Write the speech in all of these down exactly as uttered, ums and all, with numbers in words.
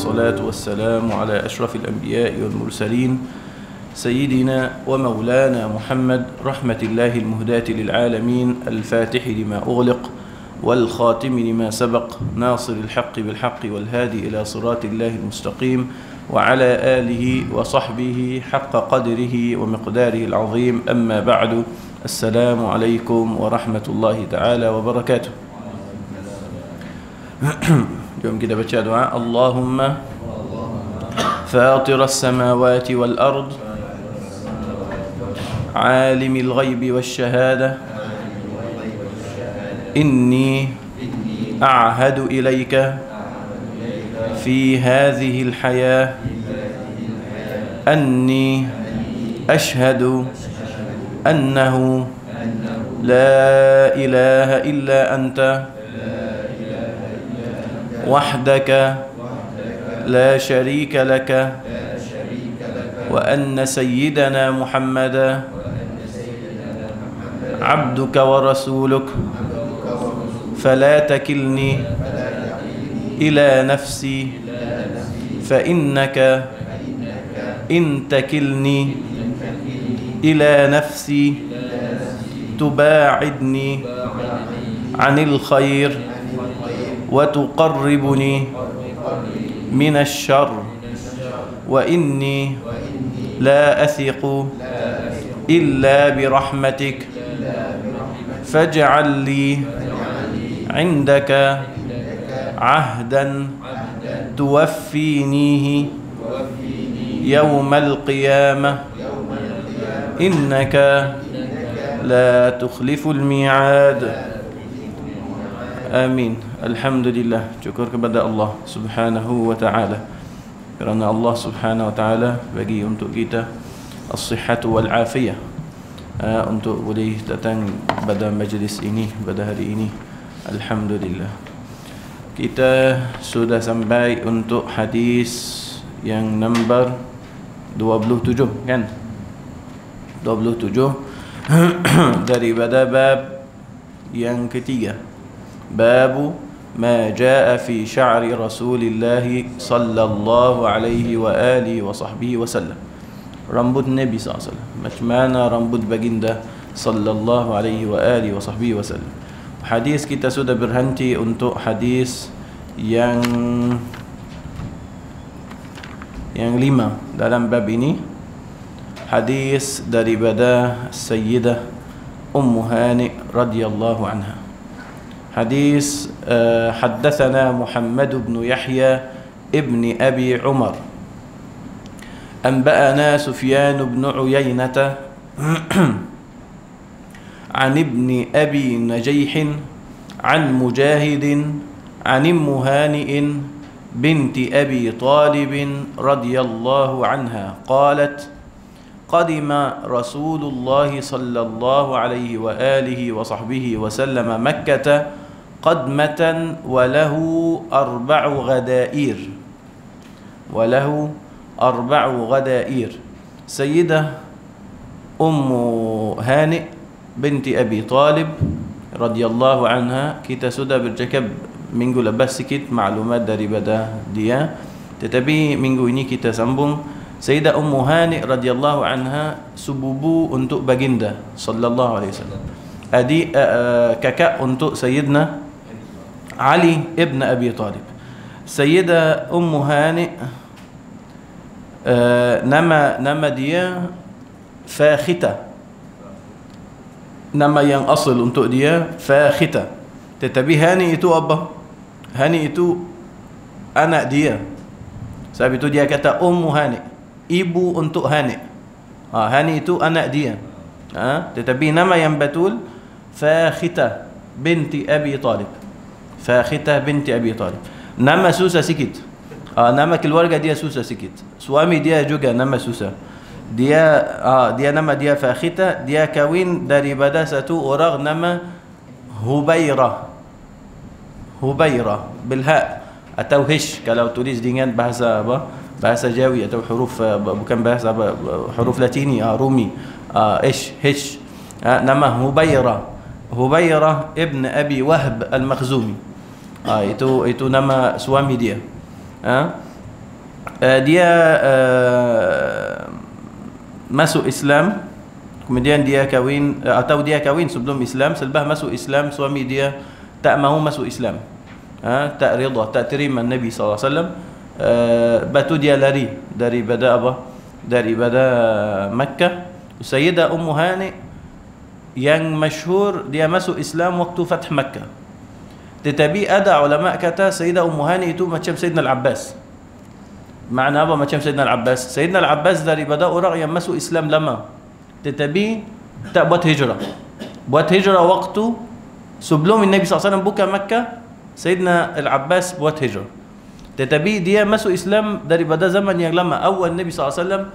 والصلاة والسلام على أشرف الأنبياء والمرسلين سيدنا ومولانا محمد رحمة الله المهداة للعالمين الفاتح لما أغلق والخاتم لما سبق ناصر الحق بالحق والهادي إلى صراط الله المستقيم وعلى آله وصحبه حق قدره ومقداره العظيم. أما بعد، السلام عليكم ورحمة الله تعالى وبركاته. اليوم كده بتشاء دعاء: اللهم فاطر السماوات والأرض عالم الغيب والشهادة إني أعهد إليك في هذه الحياة أني أشهد أنه لا إله إلا أنت وحدك لا شريك لك وأن سيدنا محمدا عبدك ورسولك فلا تكلني إلى نفسي فإنك إن تكلني إلى نفسي تباعدني عن الخير وتقربني من الشر وإني لا أثق إلا برحمتك فاجعل لي عندك عهدا توفينيه يوم القيامة إنك لا تخلف الميعاد. Amin. Alhamdulillah, syukur kepada Allah Subhanahu wa taala kerana Allah Subhanahu wa taala bagi untuk kita as-sihhatu wal afiyah uh, untuk boleh datang pada majlis ini pada hari ini. Alhamdulillah. Kita sudah sampai untuk hadis yang nombor dua puluh tujuh, kan? dua puluh tujuh daripada bab yang ketiga. Babu ma jaa fi sya'ri Rasulillah sallallahu alaihi wa alihi wa sahbihi wasallam. Rambut Nabi sallallahu alaihi wasallam. Macam mana rambut baginda sallallahu alaihi wa alihi wa sahbihi wasallam. Hadis kita sudah berhenti untuk hadis yang yang lima dalam bab ini. Hadis daripada Sayyidah Ummu Hani radhiyallahu anha. Hadis uh, haddatsana Muhammad bin Yahya ibn Abi Umar anba'ana Sufyan bin Uyainah عن ابن أبي نجيح عن مجاهد عن أم هانئ بنت أبي طالب رضي الله عنها قالت: قدم رسول الله صلى الله عليه وآله وصحبه وسلم مكة قدمة وله أربع غدائر وله أربع غدائر. سيدة أم هانئ binti Abi Talib radhiyallahu anha, kita sudah bercakap minggu lepas sikit maklumat daripada dia, tetapi minggu ini kita sambung. Sayyidah Ummu Hani radhiyallahu anha sepupu untuk baginda sallallahu alaihi wasallam, adik uh, kakak untuk Sayyidina Ali ibn Abi Talib. Sayyidah Ummu Hani uh, nama nama dia Fakhita, nama yang asal untuk dia Fakhita, tetapi Hani itu apa? Hani itu anak dia. Sebab itu dia kata Ummu Hani, ibu untuk Hani. Ha, Hani itu anak dia. Ha, tetapi nama yang betul Fakhita binti Abi Talib. Fakhita binti Abi Talib. Nama susah sikit. Ha, nama keluarga dia susah sikit. Suami dia juga nama susah. Dia ah, dia nama dia Fakhita, dia kahwin daripada satu orang nama Hubairah. Hubairah bilha atau hish kalau tulis dengan bahasa apa? Bahasa Jawi atau huruf bukan bahasa apa, huruf Latini, ah, Rumi. Ah, ish hish. Ah, nama Hubairah. Hubairah ibn Abi Wahb al-Makhzumi. Ah, itu itu nama suami dia. Ah. uh, dia uh, masuk Islam, kemudian dia kahwin uh, atau dia kahwin sebelum Islam, selepas masuk Islam suami dia tak mahu masuk Islam, ha, tak rida, tak terima Nabi sallallahu alaihi wasallam. uh, Batu dia lari daripada apa, daripada Makkah. Sayyidah Ummu Hani yang masyhur dia masuk Islam waktu Fath Makkah, tetapi ada ulama kata Sayyidah Ummu Hani itu macam Sayyidina Al-Abbas. Makna apa macam Sayyidina Al-Abbas? Sayyidina Al-Abbas daripada orang yang masuk Islam lama tetapi tak buat hijrah. Buat hijrah waktu sebelum Nabi sallallahu alaihi wasallam buka Makkah, Sayyidina Al-Abbas buat hijrah. Tetapi dia masuk Islam daripada zaman yang lama. Awal Nabi sallallahu alaihi wasallam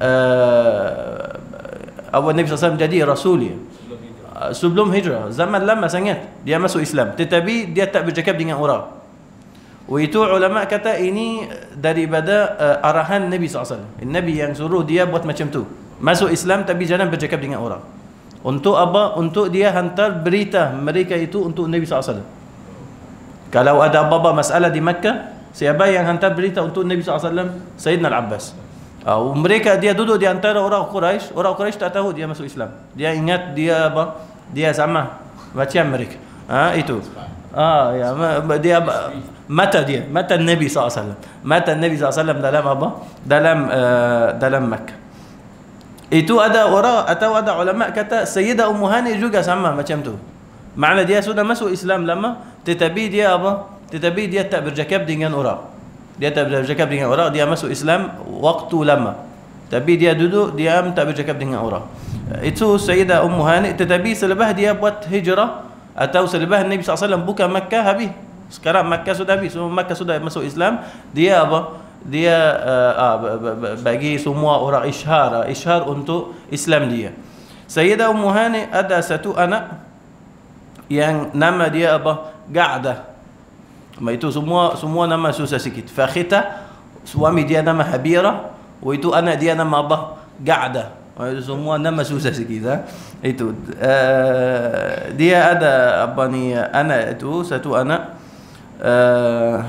uh, awal Nabi sallallahu alaihi wasallam jadi rasul ya. Uh, sebelum hijrah, zaman lama sangat dia masuk Islam, tetapi dia tak bercakap dengan orang. Itu ulama kata ini daripada uh, arahan Nabi sallallahu alaihi wasallam. Nabi yang suruh dia buat macam tu, masuk Islam tapi jangan bercakap dengan orang. Untuk apa? Untuk dia hantar berita mereka itu untuk Nabi sallallahu alaihi wasallam. Kalau ada apa-apa masalah di Makkah, siapa yang hantar berita untuk Nabi sallallahu alaihi wasallam? Sayyidina Al-Abbas. Uh, mereka dia duduk di antara orang Quraisy, orang Quraisy tak tahu dia masuk Islam. Dia ingat dia apa? Dia sama macam mereka. Ah, itu. Ah, ya, dia mata dia, mata Nabi sallallahu alaihi wasallam. Mata Nabi sallallahu alaihi wasallam dalam apa? Dalam uh, dalam Makkah. Itu ada orang atau ada ulama kata Sayyidah Ummu Hani juga sama macam tu. Makna dia sudah masuk Islam lama, tetapi dia apa? Tetapi dia tak bercakap dengan orang. Dia tak bercakap dengan orang, dia masuk Islam waktu lama. Tapi dia duduk diam tak bercakap dengan orang. Itu Sayyidah Ummu Hani, tetapi selepas dia buat hijrah atau selepas Nabi sallallahu alaihi wasallam buka Makkah habis. Sekarang Makkah sudah habis, semua Makkah sudah masuk Islam, dia apa? Dia uh, uh, bagi semua orang isyhar, isyhar untuk Islam dia. Sayyidah Ummu Hani ada satu anak yang nama dia apa? Ga'dah. Itu semua semua nama susah sikit. Fakhita, suami dia nama Habira, itu anak dia nama apa? Ga'dah. Itu semua nama susah sikit, ha? Itu uh, dia ada apa ni anak itu satu anak uh,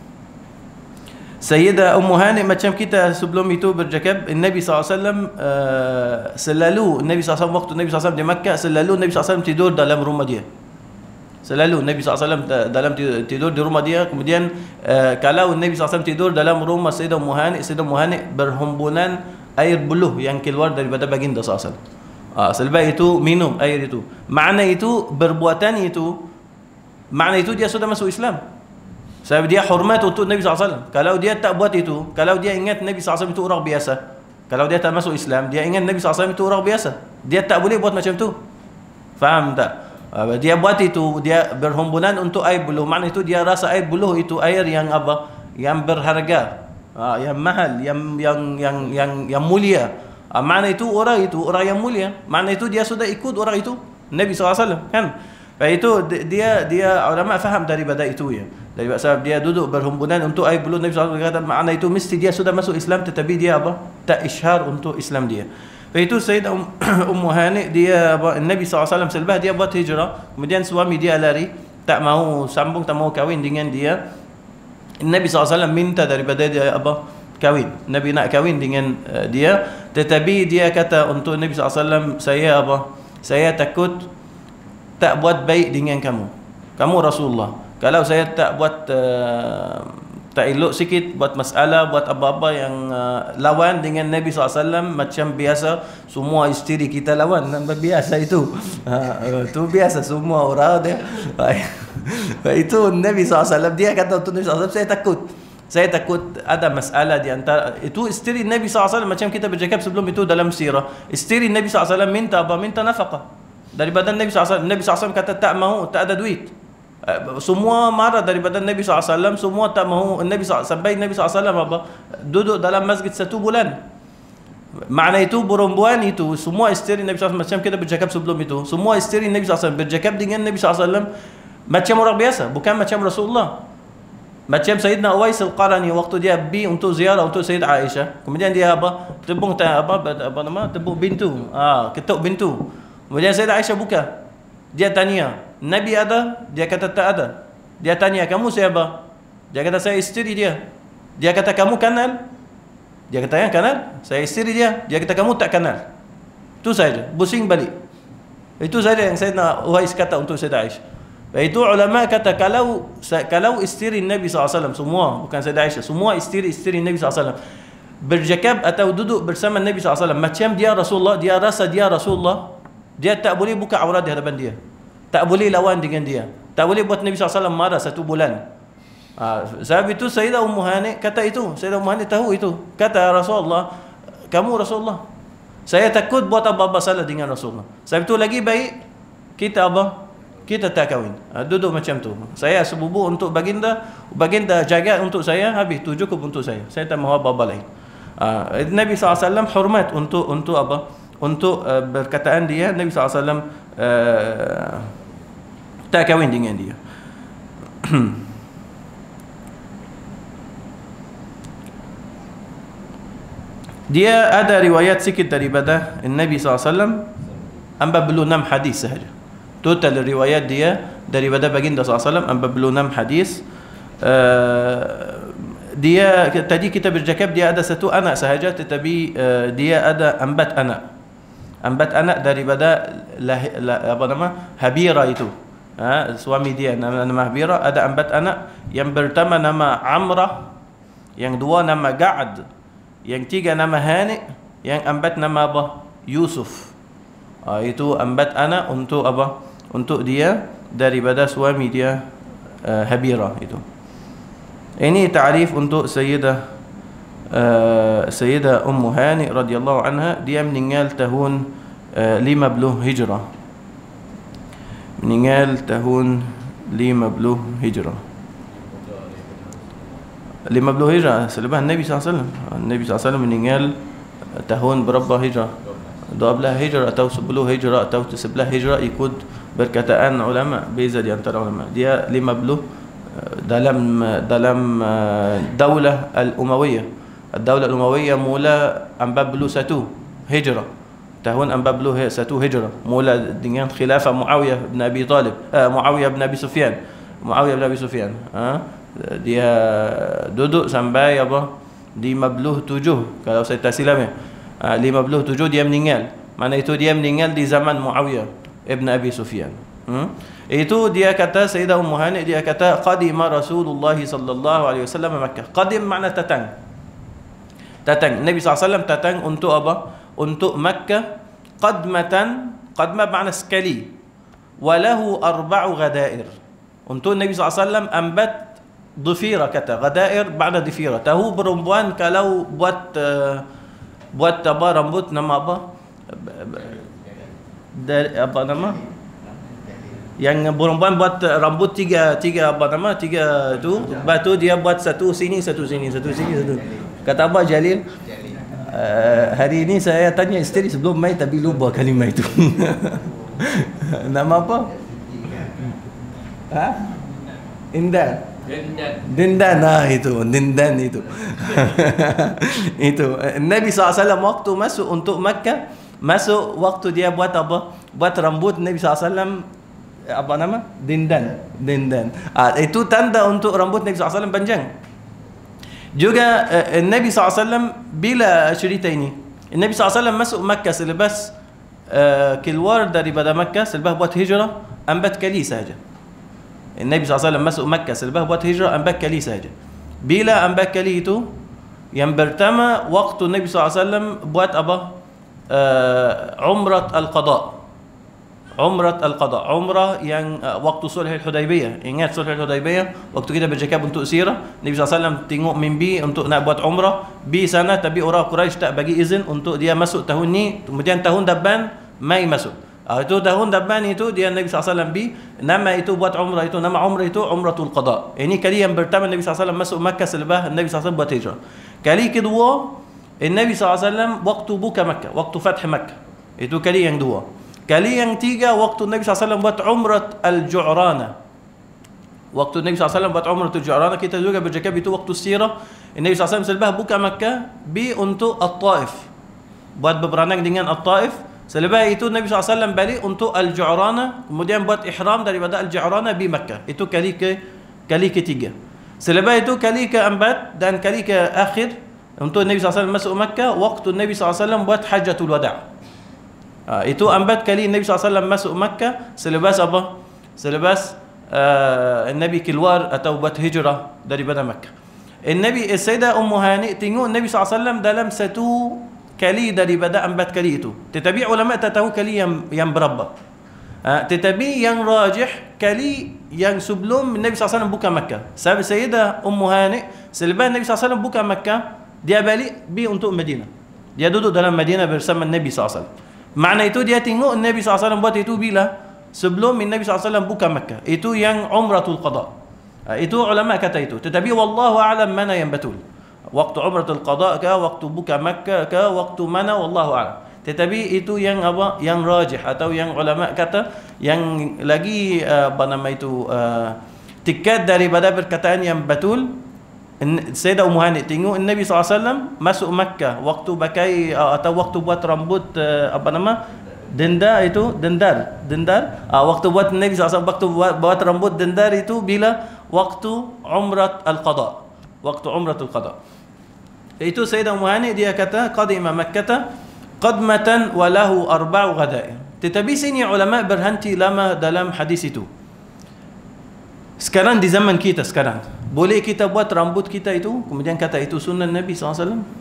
Sayyidah Ummu Hani macam kita sebelum itu bercakap, Nabi sallallahu alaihi wasallam uh, selalu Nabi sallallahu alaihi wasallam waktu Nabi sallallahu alaihi wasallam di Makkah, selalu Nabi sallallahu alaihi wasallam tidur dalam rumah dia. Selalu Nabi sallallahu alaihi wasallam dalam tidur di rumah dia. Kemudian uh, kalau Nabi sallallahu alaihi wasallam tidur dalam rumah Sayyidah Ummu Hani, Sayyidah Ummu Hani berhembunan air buluh yang keluar daripada baginda sallallahu alaihi wasallam. Ah, selepas itu minum air itu. Makna itu perbuatan itu, makna itu dia sudah masuk Islam. Sebab dia hormat untuk Nabi sallallahu alaihi wasallam. Kalau dia tak buat itu, kalau dia ingat Nabi sallallahu alaihi wasallam itu orang biasa, kalau dia tak masuk Islam, dia ingat Nabi sallallahu alaihi wasallam itu orang biasa, dia tak boleh buat macam tu. Faham tak? Dia buat itu, dia berhembunan untuk air buluh. Makna itu dia rasa air buluh itu air yang apa? Yang berharga, yang mahal, yang yang yang yang yang mulia. Makna itu orang itu orang yang mulia. Makna itu dia sudah ikut orang itu, Nabi sallallahu alaihi wasallam, kan? Itu dia dia ulama faham daripada itu ya. Dari sebab dia duduk berhembunan untuk air buluh Nabi sallallahu alaihi wasallam, kata makna itu mesti dia sudah masuk Islam, tetapi dia apa? Tak isyhar untuk Islam dia. Itu Sayyidah Ummu Hani dia apa? Nabi sallallahu alaihi wasallam selepas dia buat hijrah, kemudian suami dia lari, tak mau sambung, tak mau kahwin dengan dia. Nabi sallallahu alaihi wasallam minta daripada dia apa? Kahwin. Nabi nak kahwin dengan uh, dia, tetapi dia kata untuk Nabi sallallahu alaihi wasallam, saya apa? Saya takut tak buat baik dengan kamu. Kamu Rasulullah. Kalau saya tak buat uh, tak elok sikit, buat masalah, buat apa-apa yang uh, lawan dengan Nabi sallallahu alaihi wasallam, macam biasa semua isteri kita lawan, biasa itu. Uh, itu biasa semua orang dia. Itu Nabi sallallahu alaihi wasallam dia kata untuk Nabi sallallahu alaihi wasallam, saya takut. Saya takut ada masalah di antara itu isteri Nabi sallallahu alaihi wasallam, macam kita bercakap sebelum itu dalam sirah. Isteri Nabi sallallahu alaihi wasallam minta apa? Minta nafkah daripada Nabi sallallahu alaihi wasallam. Nabi sallallahu alaihi wasallam kata tak mau, tak ada duit. Semua marah daripada Nabi sallallahu alaihi wasallam, semua tak mau. Nabi sampai Nabi sallallahu alaihi wasallam apa? Duduk dalam masjid satu bulan. Makna itu perempuan itu semua isteri Nabi sallallahu alaihi wasallam, macam kita bercakap sebelum itu, semua isteri Nabi sallallahu alaihi wasallam bercakap dengan Nabi sallallahu alaihi wasallam macam orang biasa, bukan macam Rasulullah. Macam Sayyidina Uwais Al-Qarani waktu dia pergi untuk ziarah untuk Sayyidah Aisyah, kemudian dia apa? Tebung apa apa nama? Tebung pintu. Ah, ketuk pintu. Kemudian Sayyidah Aisyah buka. Dia tanya, Nabi ada? Dia kata tak ada. Dia tanya, kamu siapa? Dia kata saya isteri dia. Dia kata kamu kenal? Dia kata, yang kenal? Saya isteri dia. Dia kata, kamu tak kenal. Itu saja. Pusing balik. Itu saja yang saya nak Uwais kata untuk Sayyidah Aisyah. Itu ulama kata, kalau kalau isteri Nabi sallallahu alaihi wasallam semua, bukan Sayyidah Aisyah, semua isteri-isteri Nabi sallallahu alaihi wasallam berjakab atau duduk bersama Nabi sallallahu alaihi wasallam macam dia Rasulullah, dia rasa dia Rasulullah, dia tak boleh buka aurat di hadapan dia, tak boleh lawan dengan dia, tak boleh buat Nabi sallallahu alaihi wasallam marah satu bulan. Ha, sebab itu Sayyidah Ummu Hani kata itu, Sayyidah Ummu Hani tahu itu, kata Rasulullah, kamu Rasulullah, saya takut buat apa-apa salah dengan Rasulullah. Sebab itu lagi baik kita apa? Kita tak kahwin. Ha, duduk macam tu. Saya sebubu untuk baginda, baginda jaga untuk saya, habis tu cukup untuk saya. Saya tak mahu apa-apa lain. Ha, Nabi sallallahu alaihi wasallam hormat untuk untuk apa? Untuk uh, berkataan dia, Nabi sallallahu alaihi wasallam uh, tak kahwin dengan dia. Dia ada riwayat sikit daripada Nabi sallallahu alaihi wasallam, hamba belum enam hadis sahaja. Total riwayat dia daripada baginda sallallahu alaihi wasallam hamba belum enam hadis. Uh, dia tadi kita bercakap dia ada satu anak sahaja, tetapi uh, dia ada empat anak. Empat anak daripada lah, lah, apa nama? Habira itu. Ha, suami dia nama, nama Habira, ada empat anak. Yang pertama nama Amrah, yang dua nama Ga'ad, yang tiga nama Hani, yang empat nama apa? Yusuf. Ha, itu empat anak untuk apa? Untuk dia daripada suami dia uh, Habira itu. Ini ta'rif untuk Sayyidah uh, Sayyidah Ummu Hani radhiyallahu anha. Dia meninggal tahun uh, lima puluh Hijrah. Meninggal tahun lima puluh Hijrah. lima puluh Hijrah selepas Nabi sallallahu alaihi wasallam. Nabi sallallahu alaihi wasallam meninggal tahun berapa Hijrah? dua belas Hijrah atau sepuluh Hijrah atau sebelas Hijrah, ikut berkataan ulama, beza di antara ulama. Dia lima puluh dalam dalam Daulah Al-Umayyah. Daulah Al-Umayyah mula empat puluh satu Hijrah. Tahun empat puluh satu Hijrah mula dengan khilafah Muawiyah bin Abi Talib, uh, Muawiyah bin Abi Sufyan. Muawiyah bin Abi Sufyan. Ha? Dia duduk sampai apa? lima puluh tujuh kalau saya tak silap ya. Uh, lima puluh tujuh dia meninggal. Mana itu dia meninggal di zaman Muawiyah ibn Abi Sufyan. Hmm? Itu dia kata Sayyidah Ummu Hani, dia kata qadima Rasulullah sallallahu alaihi wasallam Makkah. Qadim makna datang. Datang. Nabi sallallahu alaihi wasallam datang untuk apa? Untuk Makkah. Qadmatan, qadma makna sekali. Walahu arba'u ghadair. Untuk Nabi sallallahu alaihi wasallam empat dhifira kata. Ghadair makna dhifira. Tahu perempuan kalau buat uh, buat apa rambut nama apa? Dari apa nama? Yang perempuan buat rambut tiga tiga apa nama? Tiga tu. Lepas tu dia buat satu sini, satu sini, satu sini, satu. Kata apa Jalil? Uh, hari ini saya tanya isteri sebelum mai tapi lupa kalimah itu. Nama apa? Ha? Indan. Dindan. Dindan, nah itu, Dindan itu. Itu. Nabi sallallahu alaihi wasallam waktu masuk untuk Makkah, masuk waktu dia buat apa? Buat rambut Nabi sallallahu alaihi wasallam apa nama? Dindan. Dindan. Ah, itu tanda untuk rambut Nabi sallallahu alaihi wasallam panjang. Juga uh, Nabi sallallahu alaihi wasallam bila cerita ini, Nabi sallallahu alaihi wasallam masuk Makkah selepas uh, keluar daripada Makkah, selepas buat hijrah empat kali saja. Nabi sallallahu alaihi wasallam masuk Makkah selepas buat hijrah empat kali saja. Bila empat kali itu, yang pertama waktu Nabi sallallahu alaihi wasallam buat apa? Uh, Umrat Al-Qada. Umrat Al-Qada. Umrah yang uh, waktu Sulh Al-Hudaybiyah. Ingat Sulh Al-Hudaybiyah? Waktu kita bercakap untuk sirah, Nabi sallallahu alaihi wasallam tengok mimpi untuk nak buat umrah di sana, tapi orang Quraisy tak bagi izin untuk dia masuk tahun ni. Kemudian tahun depan mai masuk. Uh, itu tahun depan itu dia Nabi sallallahu alaihi wasallam bi nama itu buat umrah itu, nama umrah itu Umratul Qada. Ini kali yang pertama Nabi sallallahu alaihi wasallam masuk Makkah selepas Nabi sallallahu alaihi wasallam buat hijrah. Kali kedua Nabi sallallahu alaihi wasallam waktu buka Makkah, waktu Fath Makkah. Itu kali yang dua. Kali yang tiga waktu Nabi sallallahu alaihi wasallam buat Umrat Al-Ju'rana. Waktu Nabi sallallahu alaihi wasallam buat Umrat Al-Ju'rana, kita juga bercakap itu waktu sirah. Nabi sallallahu alaihi wasallam selepas buka Makkah bi untuk At-Taif. Buat berperang dengan At-Taif. Selepas itu Nabi sallallahu alaihi wasallam balik untuk Al-Ju'rana, kemudian buat ihram daripada Al-Ju'rana di Makkah. Itu kali ke kali ketiga. Selepas itu kali keempat dan kali ke akhir untuk Nabi sallallahu alaihi wasallam masuk Makkah waktu Nabi sallallahu alaihi wasallam buat Hajjatul Wada'. Ha, itu empat kali Nabi sallallahu alaihi wasallam masuk Makkah selepas apa? Selepas uh, Nabi keluar atau buat hijrah daripada Makkah. Nabi Sayyidah Ummu Hani tengok Nabi sallallahu alaihi wasallam dalam satu kali daripada empat kali itu. Tetapi ulama tak tahu kali yang yang berapa. Ha, tetapi yang rajih kali yang sebelum Nabi sallallahu alaihi wasallam buka Makkah. Sebab Sayyidah Ummu Hani selepas Nabi sallallahu alaihi wasallam buka Makkah, dia balik pergi untuk Madinah. Dia duduk dalam Madinah bersama Nabi sallallahu alaihi wasallam. Makna itu dia tengok Nabi sallallahu alaihi wasallam buat itu bila? Sebelum Nabi sallallahu alaihi wasallam buka Makkah. Itu yang Umratul Qada. Ha, itu ulama kata itu. Tetapi wallahu a'lam mana yang betul. Waktu Umratul Qada ke, waktu buka Makkah ke, waktu mana, wallahu a'lam. Tetapi itu yang apa? Yang rajih atau yang ulama kata yang lagi uh, apa nama itu uh, tiket daripada perkataan yang betul. Sayyidah Ummu Hani tengok Nabi sallallahu alaihi wasallam masuk Makkah waktu pakai uh, atau waktu buat rambut uh, apa nama? Dendar itu, dendar, dendar. Uh, waktu buat Nabi sallallahu alaihi wasallam waktu buat, buat rambut dendar itu bila? Waktu Umrat Al-Qada. Waktu Umratul Qada. Itu Sayyidah Ummu Hani dia kata qadima Makkah qadmatan wa lahu arba'u ghadair. Tetapi sini ulama berhenti lama dalam hadis itu. Sekarang di zaman kita sekarang, boleh kita buat rambut kita itu kemudian kata itu sunnah Nabi sallallahu alaihi wasallam?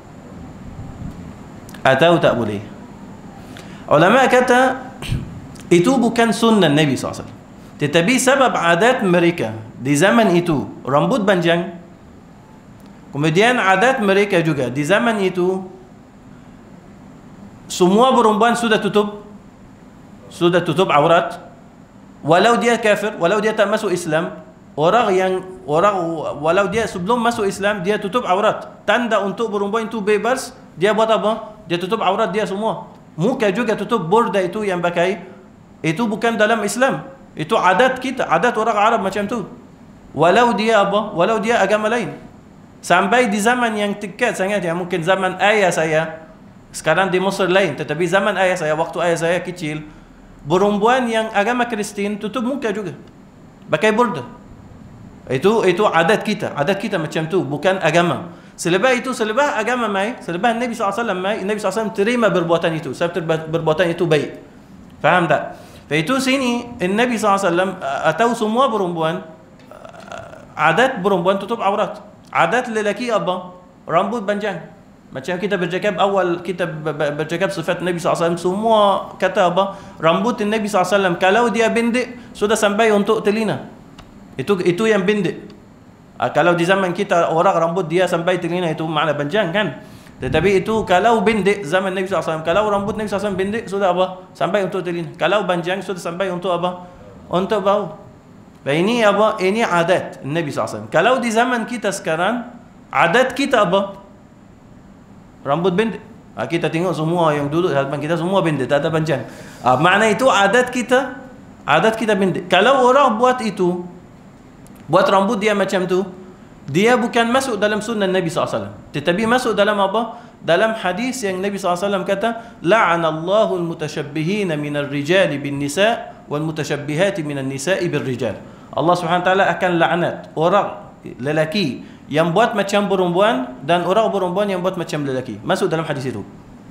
Atau tak boleh? Ulama kata itu bukan sunnah Nabi sallallahu alaihi wasallam. Tetapi sebab adat mereka di zaman itu rambut panjang. Kemudian adat mereka juga di zaman itu semua perempuan sudah tutup sudah tutup aurat. Walau dia kafir, walau dia tak masuk Islam, orang yang orang walau dia sebelum masuk Islam dia tutup aurat. Tanda untuk perempuan itu bebas, dia buat apa? Dia tutup aurat dia semua. Muka juga tutup, burda itu yang pakai. Itu bukan dalam Islam. Itu adat kita, adat orang Arab macam tu. Walau dia apa? Walau dia agama lain. Sampai di zaman yang dekat sangat, yang mungkin zaman ayah saya, sekarang di Mesir lain, tetapi zaman ayah saya, waktu ayah saya kecil, perempuan yang agama Kristian tutup muka juga, pakai burda. Itu itu adat kita, adat kita macam tu, bukan agama. Selepas itu, selepas agama mai, selepas Nabi sallallahu alaihi wasallam mai, Nabi sallallahu alaihi wasallam terima perbuatan itu, sebab perbuatan itu baik. Faham tak? Itu sini Nabi sallallahu alaihi wasallam atau semua perempuan, adat perempuan tutup aurat. Adat lelaki apa? Rambut panjang. Macam kita bercakap awal, kita bercakap sifat Nabi sallallahu alaihi wasallam, semua kata apa? Rambut Nabi sallallahu alaihi wasallam kalau dia pendek sudah sampai untuk telinga. Itu itu yang pendek. Ah, kalau di zaman kita orang rambut dia sampai telinga itu makna panjang kan? Tetapi itu kalau pendek zaman Nabi sallallahu alaihi wasallam, kalau rambut Nabi sallallahu alaihi wasallam pendek sudah apa? Sampai untuk telinga. Kalau panjang sudah sampai untuk apa? Untuk bau. Dan ini apa? Ini adat Nabi sallallahu alaihi wasallam. Kalau di zaman kita sekarang, adat kita apa? Rambut pendek. Ha, kita tengok semua yang duduk di hadapan kita semua pendek, tak ada panjang. Ha, makna itu adat kita, adat kita pendek. Kalau orang buat itu, buat rambut dia macam tu, dia bukan masuk dalam sunnah Nabi sallallahu alaihi wasallam. Tetapi masuk dalam apa? Dalam hadis yang Nabi sallallahu alaihi wasallam kata, la'anallahu al-mutashabbihina minar rijali bin nisa' wal mutashabbihati minan nisa'i bir rijal. Allah Subhanahu wa taala akan laknat orang lelaki yang buat macam perempuan dan orang perempuan yang buat macam lelaki. Masuk dalam hadis itu.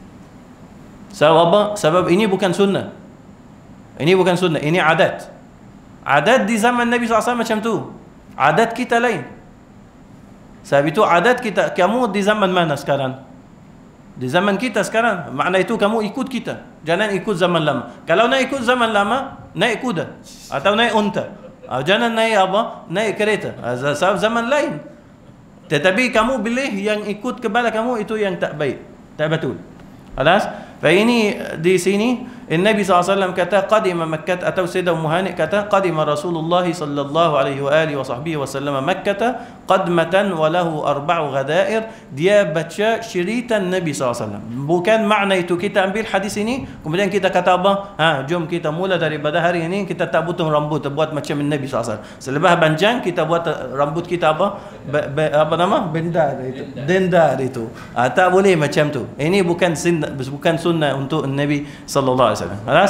Sebab apa? Sebab ini bukan sunnah. Ini bukan sunnah, ini adat. Adat di zaman Nabi sallallahu alaihi wasallam macam tu. Adat kita lain. Sebab itu adat kita, kamu di zaman mana sekarang? Di zaman kita sekarang. Makna itu kamu ikut kita. Jangan ikut zaman lama. Kalau nak ikut zaman lama, naik kuda atau naik unta. Jangan naik apa? Naik kereta. Sebab zaman lain. Tetapi kamu pilih yang ikut kepala kamu, itu yang tak baik, tak betul. Alas? Ini di sini Nabi sallallahu alaihi wasallam kata qadima Makkah, atau Sayyidah Ummu Hani kata qadima Rasulullah sallallahu alaihi wa alihi wa sahbihi wasallam Makkah qadmatan wa lahu arba'u ghadair. Dia baca syiritan Nabi sallallahu alaihi wasallam. Bukan makna itu kita ambil hadis ini kemudian kita kata apa? Ha, jom kita mula daripada hari ini kita tak potong rambut, buat macam Nabi sallallahu alaihi wasallam. Selepas panjang kita buat rambut kita apa? Be, be, apa nama? Bendar itu. Dendar itu. Ha, tak boleh macam tu. Ini bukan sunnah, bukan sunnah untuk Nabi sallallahu alaihi wasallam. Alas?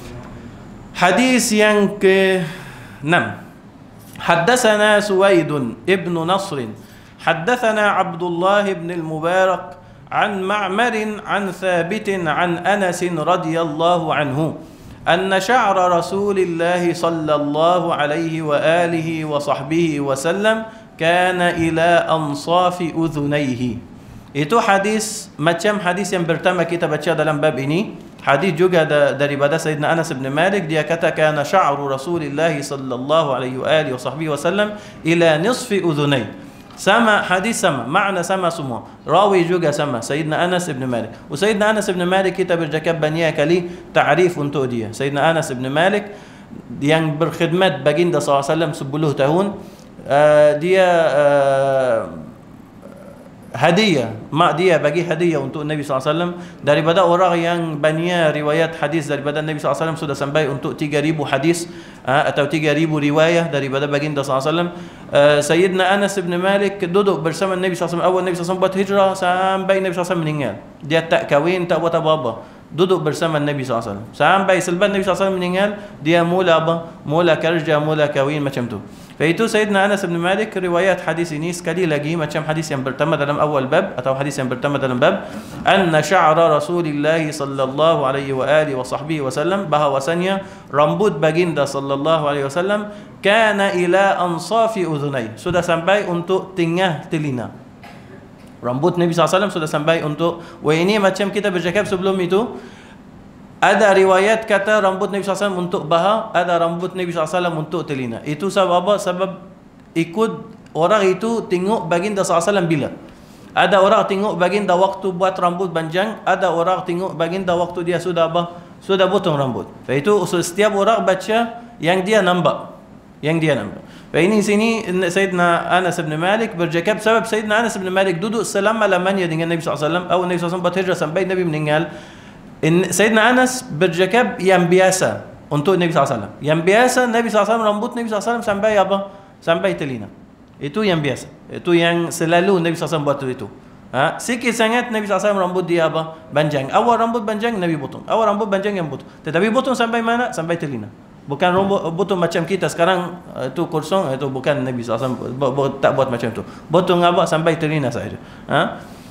Hadis yang ke enam. Haddatsana Suwaid ibn Nasr حدثنا عبد الله بن المبارك عن معمر عن ثابت عن أنس رضي الله عنه أن شعر رسول الله صلى الله عليه وآله وصحبه وسلم كان إلى أنصاف أذنيه. Itu hadis macam hadis yang pertama kita baca dalam bab ini. Hadis juga daripada Sayyidina Anas bin Malik, dia kata kana sya'ru Rasulillah sallallahu alaihi wa alihi wasahbihi wasallam ila nisfi udhunai. Sama hadis sama, makna sama semua. Rawi juga sama, Sayyidina Anas bin Malik. Dan Sayyidina Anas bin Malik kita bercakap banyak kali ta'rif untuk dia. Sayyidina Anas bin Malik yang berkhidmat baginda sallallahu alaihi wasallam sepuluh tahun, uh, dia uh, hadiah, mak dia bagi hadiah untuk Nabi sallallahu alaihi wasallam daripada orang yang banyak riwayat hadis daripada Nabi sallallahu alaihi wasallam, sudah sampai untuk tiga ribu hadis uh, atau tiga ribu riwayat daripada baginda sallallahu alaihi wasallam. uh, Sayyidina Anas bin Malik duduk bersama Nabi sallallahu alaihi wasallam awal Nabi sallallahu alaihi wasallam buat hijrah sampai Nabi sallallahu alaihi wasallam meninggal. Dia tak kahwin, tak buat apa-apa, duduk bersama Nabi sallallahu alaihi wasallam sampai selepas Nabi sallallahu alaihi wasallam meninggal. Dia mula apa? Mula kerja, mula kahwin macam tu. Itu Sayyidina Anas bin Malik riwayat hadis ini sekali lagi macam hadis yang pertama dalam awal bab atau hadis yang pertama dalam bab, anna sya'ra Rasulillah sallallahu alaihi wa alihi wa sahbihi wasallam, bahawasanya rambut baginda sallallahu alaihi wasallam kana ila ansafi udhunai, sudah sampai untuk tengah telinga. Rambut Nabi sallallahu alaihi wasallam sudah sampai untuk, wah ini macam kita bercakap sebelum itu, ada riwayat kata rambut Nabi sallallahu alaihi wasallam untuk baha, ada rambut Nabi sallallahu alaihi wasallam untuk telinga. Itu sebab apa? Sebab ikut orang itu tengok baginda sallallahu alaihi wasallam bila. Ada orang tengok baginda waktu buat rambut panjang, ada orang tengok baginda waktu dia sudah apa? Sudah potong rambut. Itu setiap orang baca yang dia nampak, yang dia nampak. Ini sini Sayyidina Anas bin Malik bercakap sebab Sayyidina Anas bin Malik duduk selama-lamanya dengan Nabi sallallahu alaihi wasallam, atau Nabi sallallahu alaihi wasallam buat hijrah sampai Nabi meninggal. In, Sayyidina Anas bercakap yang biasa untuk Nabi sallallahu alaihi wasallam. Yang biasa Nabi sallallahu alaihi wasallam, rambut Nabi sallallahu alaihi wasallam sampai apa? Sampai telinga. Itu yang biasa. Itu yang selalu Nabi sallallahu alaihi wasallam buat itu. Ha? Sikit sangat Nabi sallallahu alaihi wasallam rambut dia apa? Panjang. Awal rambut panjang Nabi potong. Awal rambut panjang yang potong. Tetapi potong sampai mana? Sampai telinga. Bukan rambut potong macam kita sekarang itu kosong, itu bukan Nabi sallallahu alaihi wasallam tak buat macam tu. Potong apa? Sampai telinga saja. Ha?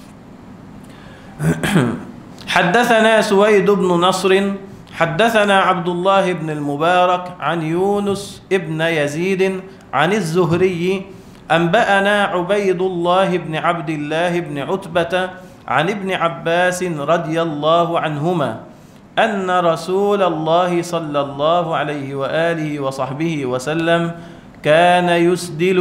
حدثنا سويد بن نصر حدثنا عبد الله بن المبارك عن يونس ابن يزيد عن الزهري أنبأنا عبيد الله بن عبد الله بن عتبة عن ابن عباس رضي الله عنهما أن رسول الله صلى الله عليه وآله وصحبه وسلم كان يسدل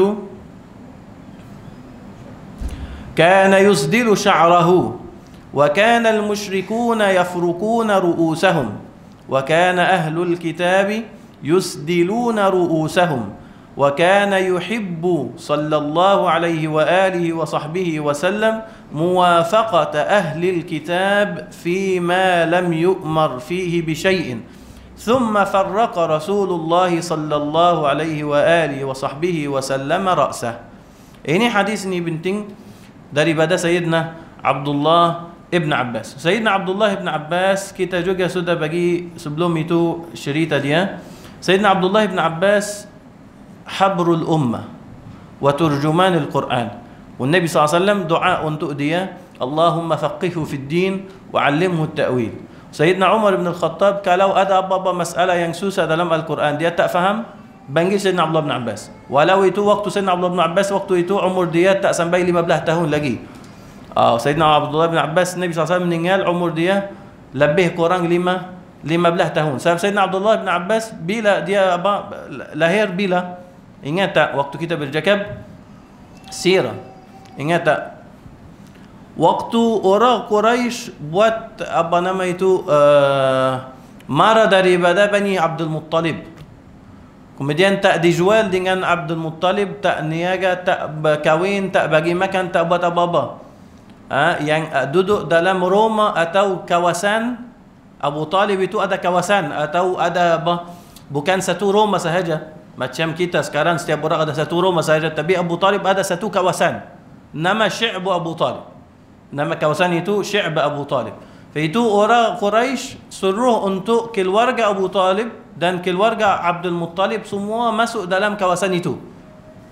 كان يسدل شعره، وكان المشركون يفركون رؤوسهم، وكان أهل الكتاب يسدلون رؤوسهم، وكان يحب صلى الله عليه وآله وصحبه وسلم موافقة أهل الكتاب فيما لم يؤمر فيه بشيء، ثم فرق رسول الله صلى الله عليه وآله وصحبه وسلم رأسه. Ini hadis ini penting daripada Sayyidina Abdullah Ibn Abbas. Sayyidina Abdullah Ibn Abbas kita juga sudah bagi sebelum itu cerita dia. Sayyidina Abdullah Ibn Abbas habrul ummah wa turjumanul Quran. Dan Nabi sallallahu alaihi wasallam doa untuk dia, Allahumma faqihhu fid din wa 'allimhu at-ta'wil. Sayyidina Umar bin Al-Khattab kalau ada apa-apa masalah yang susah dalam Al-Quran dia tak faham, panggil Sayyidina Abdullah bin Abbas. Walau itu waktu Sayyidina Abdullah bin Abbas waktu itu umur dia tak sampai lima belas tahun lagi. Uh, Sayyidina Abdullah bin Abbas, Nabi sallallahu alaihi wasallam meninggal umur dia lebih kurang lima belas tahun. Sebab Sayyidina Abdullah bin Abbas bila dia apa lahir bila? Ingat tak waktu kita bercakap sirah? Ingat tak? Waktu orang Quraisy buat apa nama itu uh, marah daripada Bani Abdul Muttalib. Kemudian tak dijual dengan Abdul Muttalib, tak niaga, tak berkahwin, tak bagi makan, tak buat apa-apa. Ha, yang uh, duduk dalam rumah atau kawasan Abu Talib itu ada kawasan atau ada apa? Bukan satu rumah sahaja. Macam kita sekarang setiap orang ada satu rumah sahaja, tapi Abu Talib ada satu kawasan. Nama Syi'bu Abu Talib. Nama kawasan itu Syi'bu Abu Talib. Itu orang Quraisy suruh untuk keluarga Abu Talib dan keluarga Abdul Muttalib semua masuk dalam kawasan itu.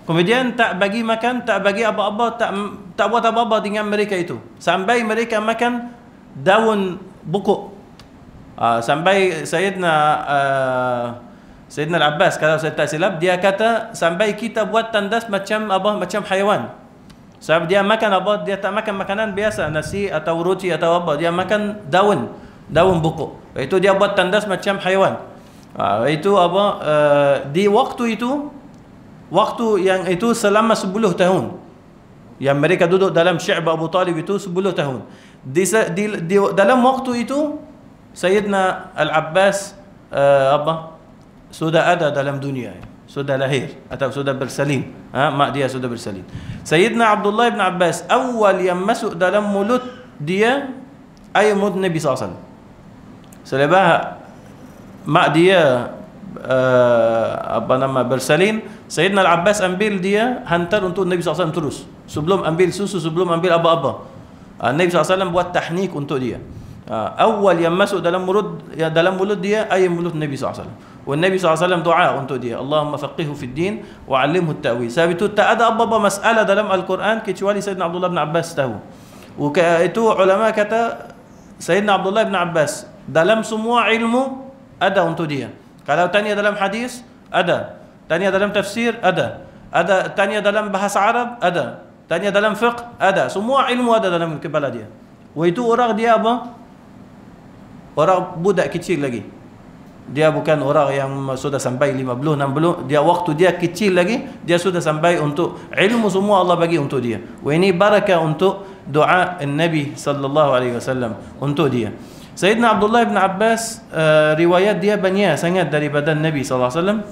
Kemudian tak bagi makan, tak bagi apa-apa, tak tak buat apa-apa dengan mereka itu. Sampai mereka makan daun bukuk. Uh, sampai Sayyidina uh, Sayyidina Al-Abbas, kalau saya tak silap, dia kata sampai kita buat tandas macam apa, macam haiwan. Sebab dia makan apa? Dia tak makan makanan biasa, nasi atau roti atau apa. Dia makan daun, daun bukuk. Itu dia buat tandas macam haiwan. Uh, itu apa? Uh, di waktu itu, waktu yang itu selama sepuluh tahun yang mereka duduk dalam Syi'b Abu Talib itu sepuluh tahun. Di, di, di dalam waktu itu Sayyidina Al-Abbas uh, apa? Sudah ada dalam dunia, sudah lahir atau sudah bersalin. Ha, mak dia sudah bersalin. Sayyidina Abdullah bin Abbas awal yang masuk dalam mulut dia air mulut Nabi sallallahu alaihi wasallam. Selepas mak dia uh, apa nama bersalin, Sayyidina Al-Abbas ambil dia hantar untuk Nabi sallallahu alaihi wasallam terus. Sebelum ambil susu, sebelum ambil apa-apa. Uh, Nabi sallallahu alaihi wasallam buat tahnik untuk dia. Uh, awal yang masuk dalam mulut ya, dalam mulut dia air mulut Nabi sallallahu alaihi wasallam. Dan Nabi sallallahu alaihi wasallam doa untuk dia, Allahumma faqihhu fid din wa 'allimhu at-ta'wil. Sebab itu tak ada apa-apa masalah dalam Al-Quran kecuali Sayyidina Abdullah bin Abbas tahu. Itu ulama kata Sayyidina Abdullah bin Abbas dalam semua ilmu ada untuk dia. Kalau tanya dalam hadis ada, tanya dalam tafsir ada, ada tanya dalam bahasa Arab ada, tanya dalam fiqh ada, semua ilmu ada dalam kepala dia. Wah, itu orang dia apa? Orang budak kecil lagi. Dia bukan orang yang sudah sampai lima puluh, enam puluh. Dia waktu dia kecil lagi, dia sudah sampai untuk ilmu semua Allah bagi untuk dia. Wah, ini barakah untuk doa Nabi sallallahu alaihi wasallam untuk dia. Sayyidina Abdullah bin Abbas uh, riwayat dia banyak sangat daripada Nabi sallallahu alaihi wasallam.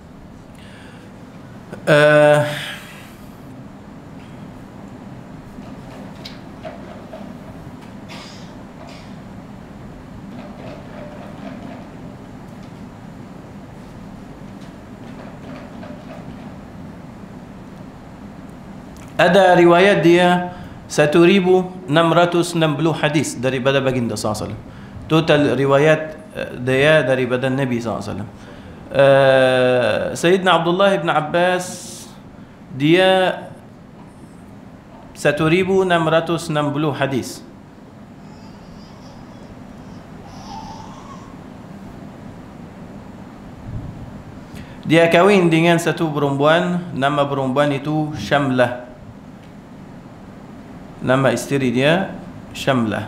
Uh, Ada riwayat dia seribu enam ratus enam puluh hadis daripada baginda sallallahu alaihi wasallam. Total riwayat dia daripada Nabi sallallahu alaihi wasallam. Uh, Sayyidina Abdullah bin Abbas dia seribu enam ratus enam puluh hadis. Dia kahwin dengan satu perempuan, nama perempuan itu Syamlah. Nama isteri dia Syamlah.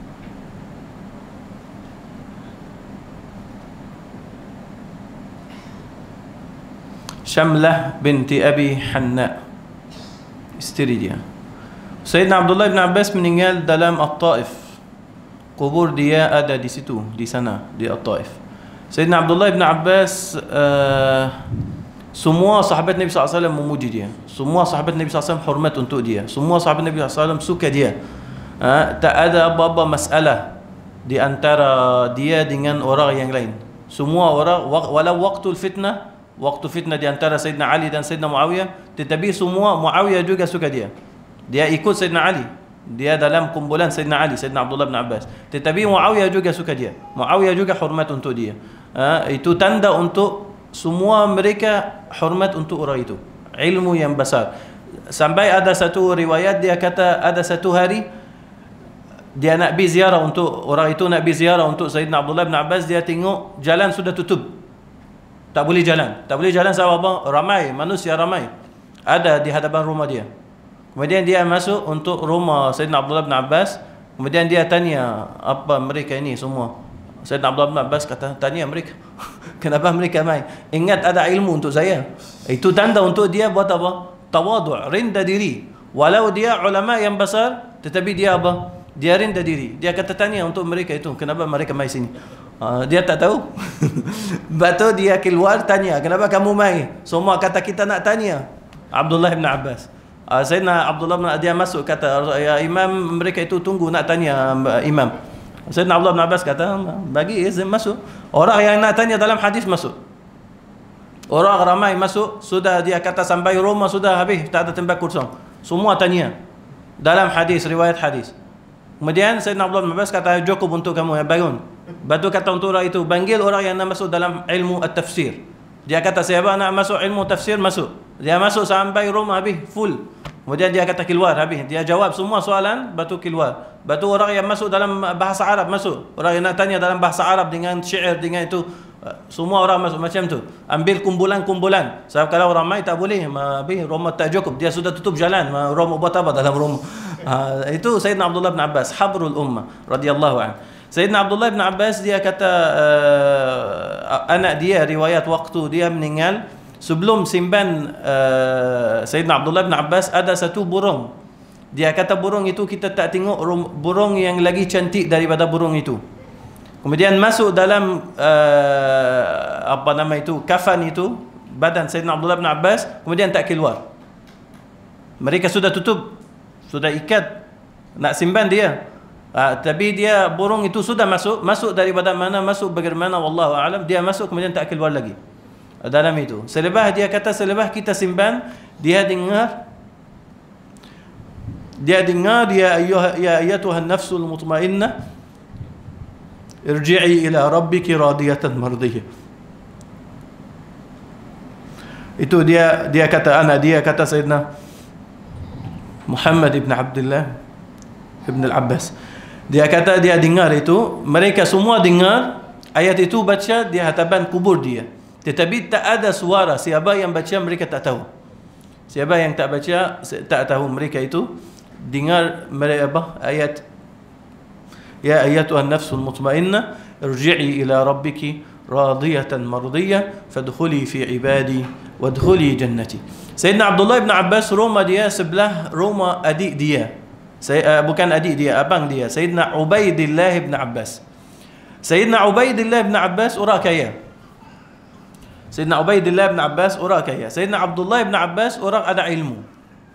Syamlah binti Abi Hanna, isteri dia. Sayyidina Abdullah bin Abbas meninggal dalam At-Taif. Kubur dia ada di situ, di sana, di At-Taif. Sayyidina Abdullah bin Abbas uh, semua sahabat Nabi sallallahu alaihi wasallam memuji dia. Semua sahabat Nabi sallallahu alaihi wasallam hormat untuk dia. Semua sahabat Nabi sallallahu alaihi wasallam suka dia. Ha, tak ada apa-apa masalah di antara dia dengan orang yang lain. Semua orang, walau waktu fitnah, waktu fitnah di antara Sayyidina Ali dan Sayyidina Muawiyah, tetapi semua Muawiyah juga suka dia. Dia ikut Sayyidina Ali. Dia dalam kumpulan Sayyidina Ali, Sayyidina Abdullah bin Abbas. Tetapi Muawiyah juga suka dia. Muawiyah juga hormat untuk dia. Ha, itu tanda untuk semua mereka hormat untuk orang itu. Ilmu yang besar. Sampai ada satu riwayat dia kata ada satu hari dia nak pergi ziarah untuk orang itu nak pergi ziarah untuk Sayyidina Abdullah bin Abbas, dia tengok jalan sudah tutup. Tak boleh jalan. Tak boleh jalan sebab apa? Ramai manusia ramai ada di hadapan rumah dia. Kemudian dia masuk untuk rumah Sayyidina Abdullah bin Abbas. Kemudian dia tanya apa mereka ini semua. Sayyidina Abdullah bin Abbas kata, tanya mereka kenapa mereka main. Ingat ada ilmu untuk saya. Itu tanda untuk dia buat apa? Tawadu', rendah diri. Walau dia ulama yang besar, tetapi dia apa? Dia rendah diri. Dia kata tanya untuk mereka itu, kenapa mereka main sini. Uh, dia tak tahu. Betul dia keluar tanya, kenapa kamu main? Semua kata kita nak tanya Abdullah bin Abbas. Uh, Sayyidina Abdullah bin Abbas dia masuk kata, ya imam, mereka itu tunggu nak tanya uh, imam. Sayyidina Abdullah bin Abbas kata, bagi izin masuk. Orang yang nak tanya dalam hadis masuk. Orang ramai masuk, sudah dia kata sampai rumah sudah habis, tak ada tempat kosong. Semua tanya dalam hadis, riwayat hadis. Kemudian Sayyidina Abdullah bin Abbas kata, cukup untuk kamu, ya bangun. Batu kata untuk orang itu, panggil orang yang nak masuk dalam ilmu at-tafsir. Dia kata, siapa nak masuk ilmu tafsir, masuk. Dia masuk sampai rumah habis full. Kemudian dia kata keluar habis. Dia jawab semua soalan, batu keluar. Batu orang yang masuk dalam bahasa Arab masuk. Orang yang nak tanya dalam bahasa Arab dengan syair dengan itu, semua orang masuk macam tu. Ambil kumpulan-kumpulan. Sebab kalau ramai tak boleh, habis rumah tak cukup. Dia sudah tutup jalan. Rumah buat apa dalam rumah? Ha, itu Sayyidina Abdullah bin Abbas, habrul ummah radhiyallahu anhu. Sayyidina Abdullah bin Abbas dia kata uh, anak dia riwayat waktu dia meninggal, sebelum simpan uh, Sayyidina Abdullah bin Abbas ada satu burung. Dia kata burung itu kita tak tengok burung yang lagi cantik daripada burung itu. Kemudian masuk dalam uh, apa nama itu, kafan itu, badan Sayyidina Abdullah bin Abbas, kemudian tak keluar. Mereka sudah tutup, sudah ikat nak simpan dia. Uh, tapi dia burung itu sudah masuk, masuk daripada mana, masuk bagaimana wallahu alam, dia masuk kemudian tak keluar lagi dalam itu. Selepas dia kata selepas kita simpan, dia dengar dia dengar ya ayyuha ya ayyatuhan nafsul mutmainnah irji'i ila rabbiki radiyatan mardiyah. Itu dia dia kata anak dia kata Sayyidina Muhammad ibn Abdullah ibn al-Abbas. Dia kata dia dengar itu, mereka semua dengar ayat itu baca di hadapan kubur dia. Tetapi tak ada suara siapa yang baca, mereka tak tahu. Siapa yang tak baca tak tahu, mereka itu dengar mereka apa ayat ya ayyatuhan nafsul mutmainnah irji'i ila rabbiki radiyatan mardiyah fadkhuli fi ibadi wadkhuli jannati. Sayyidina Abdullah bin Abbas rumah dia sebelah rumah adik dia. Saya, uh, bukan adik dia, abang dia, Sayyidina Ubaidillah bin Abbas. Sayyidina Ubaidillah bin Abbas orang kaya. Sayyidina Ubaidillah bin Abbas orang kaya. Sayyidina Abdullah bin Abbas orang ada ilmu.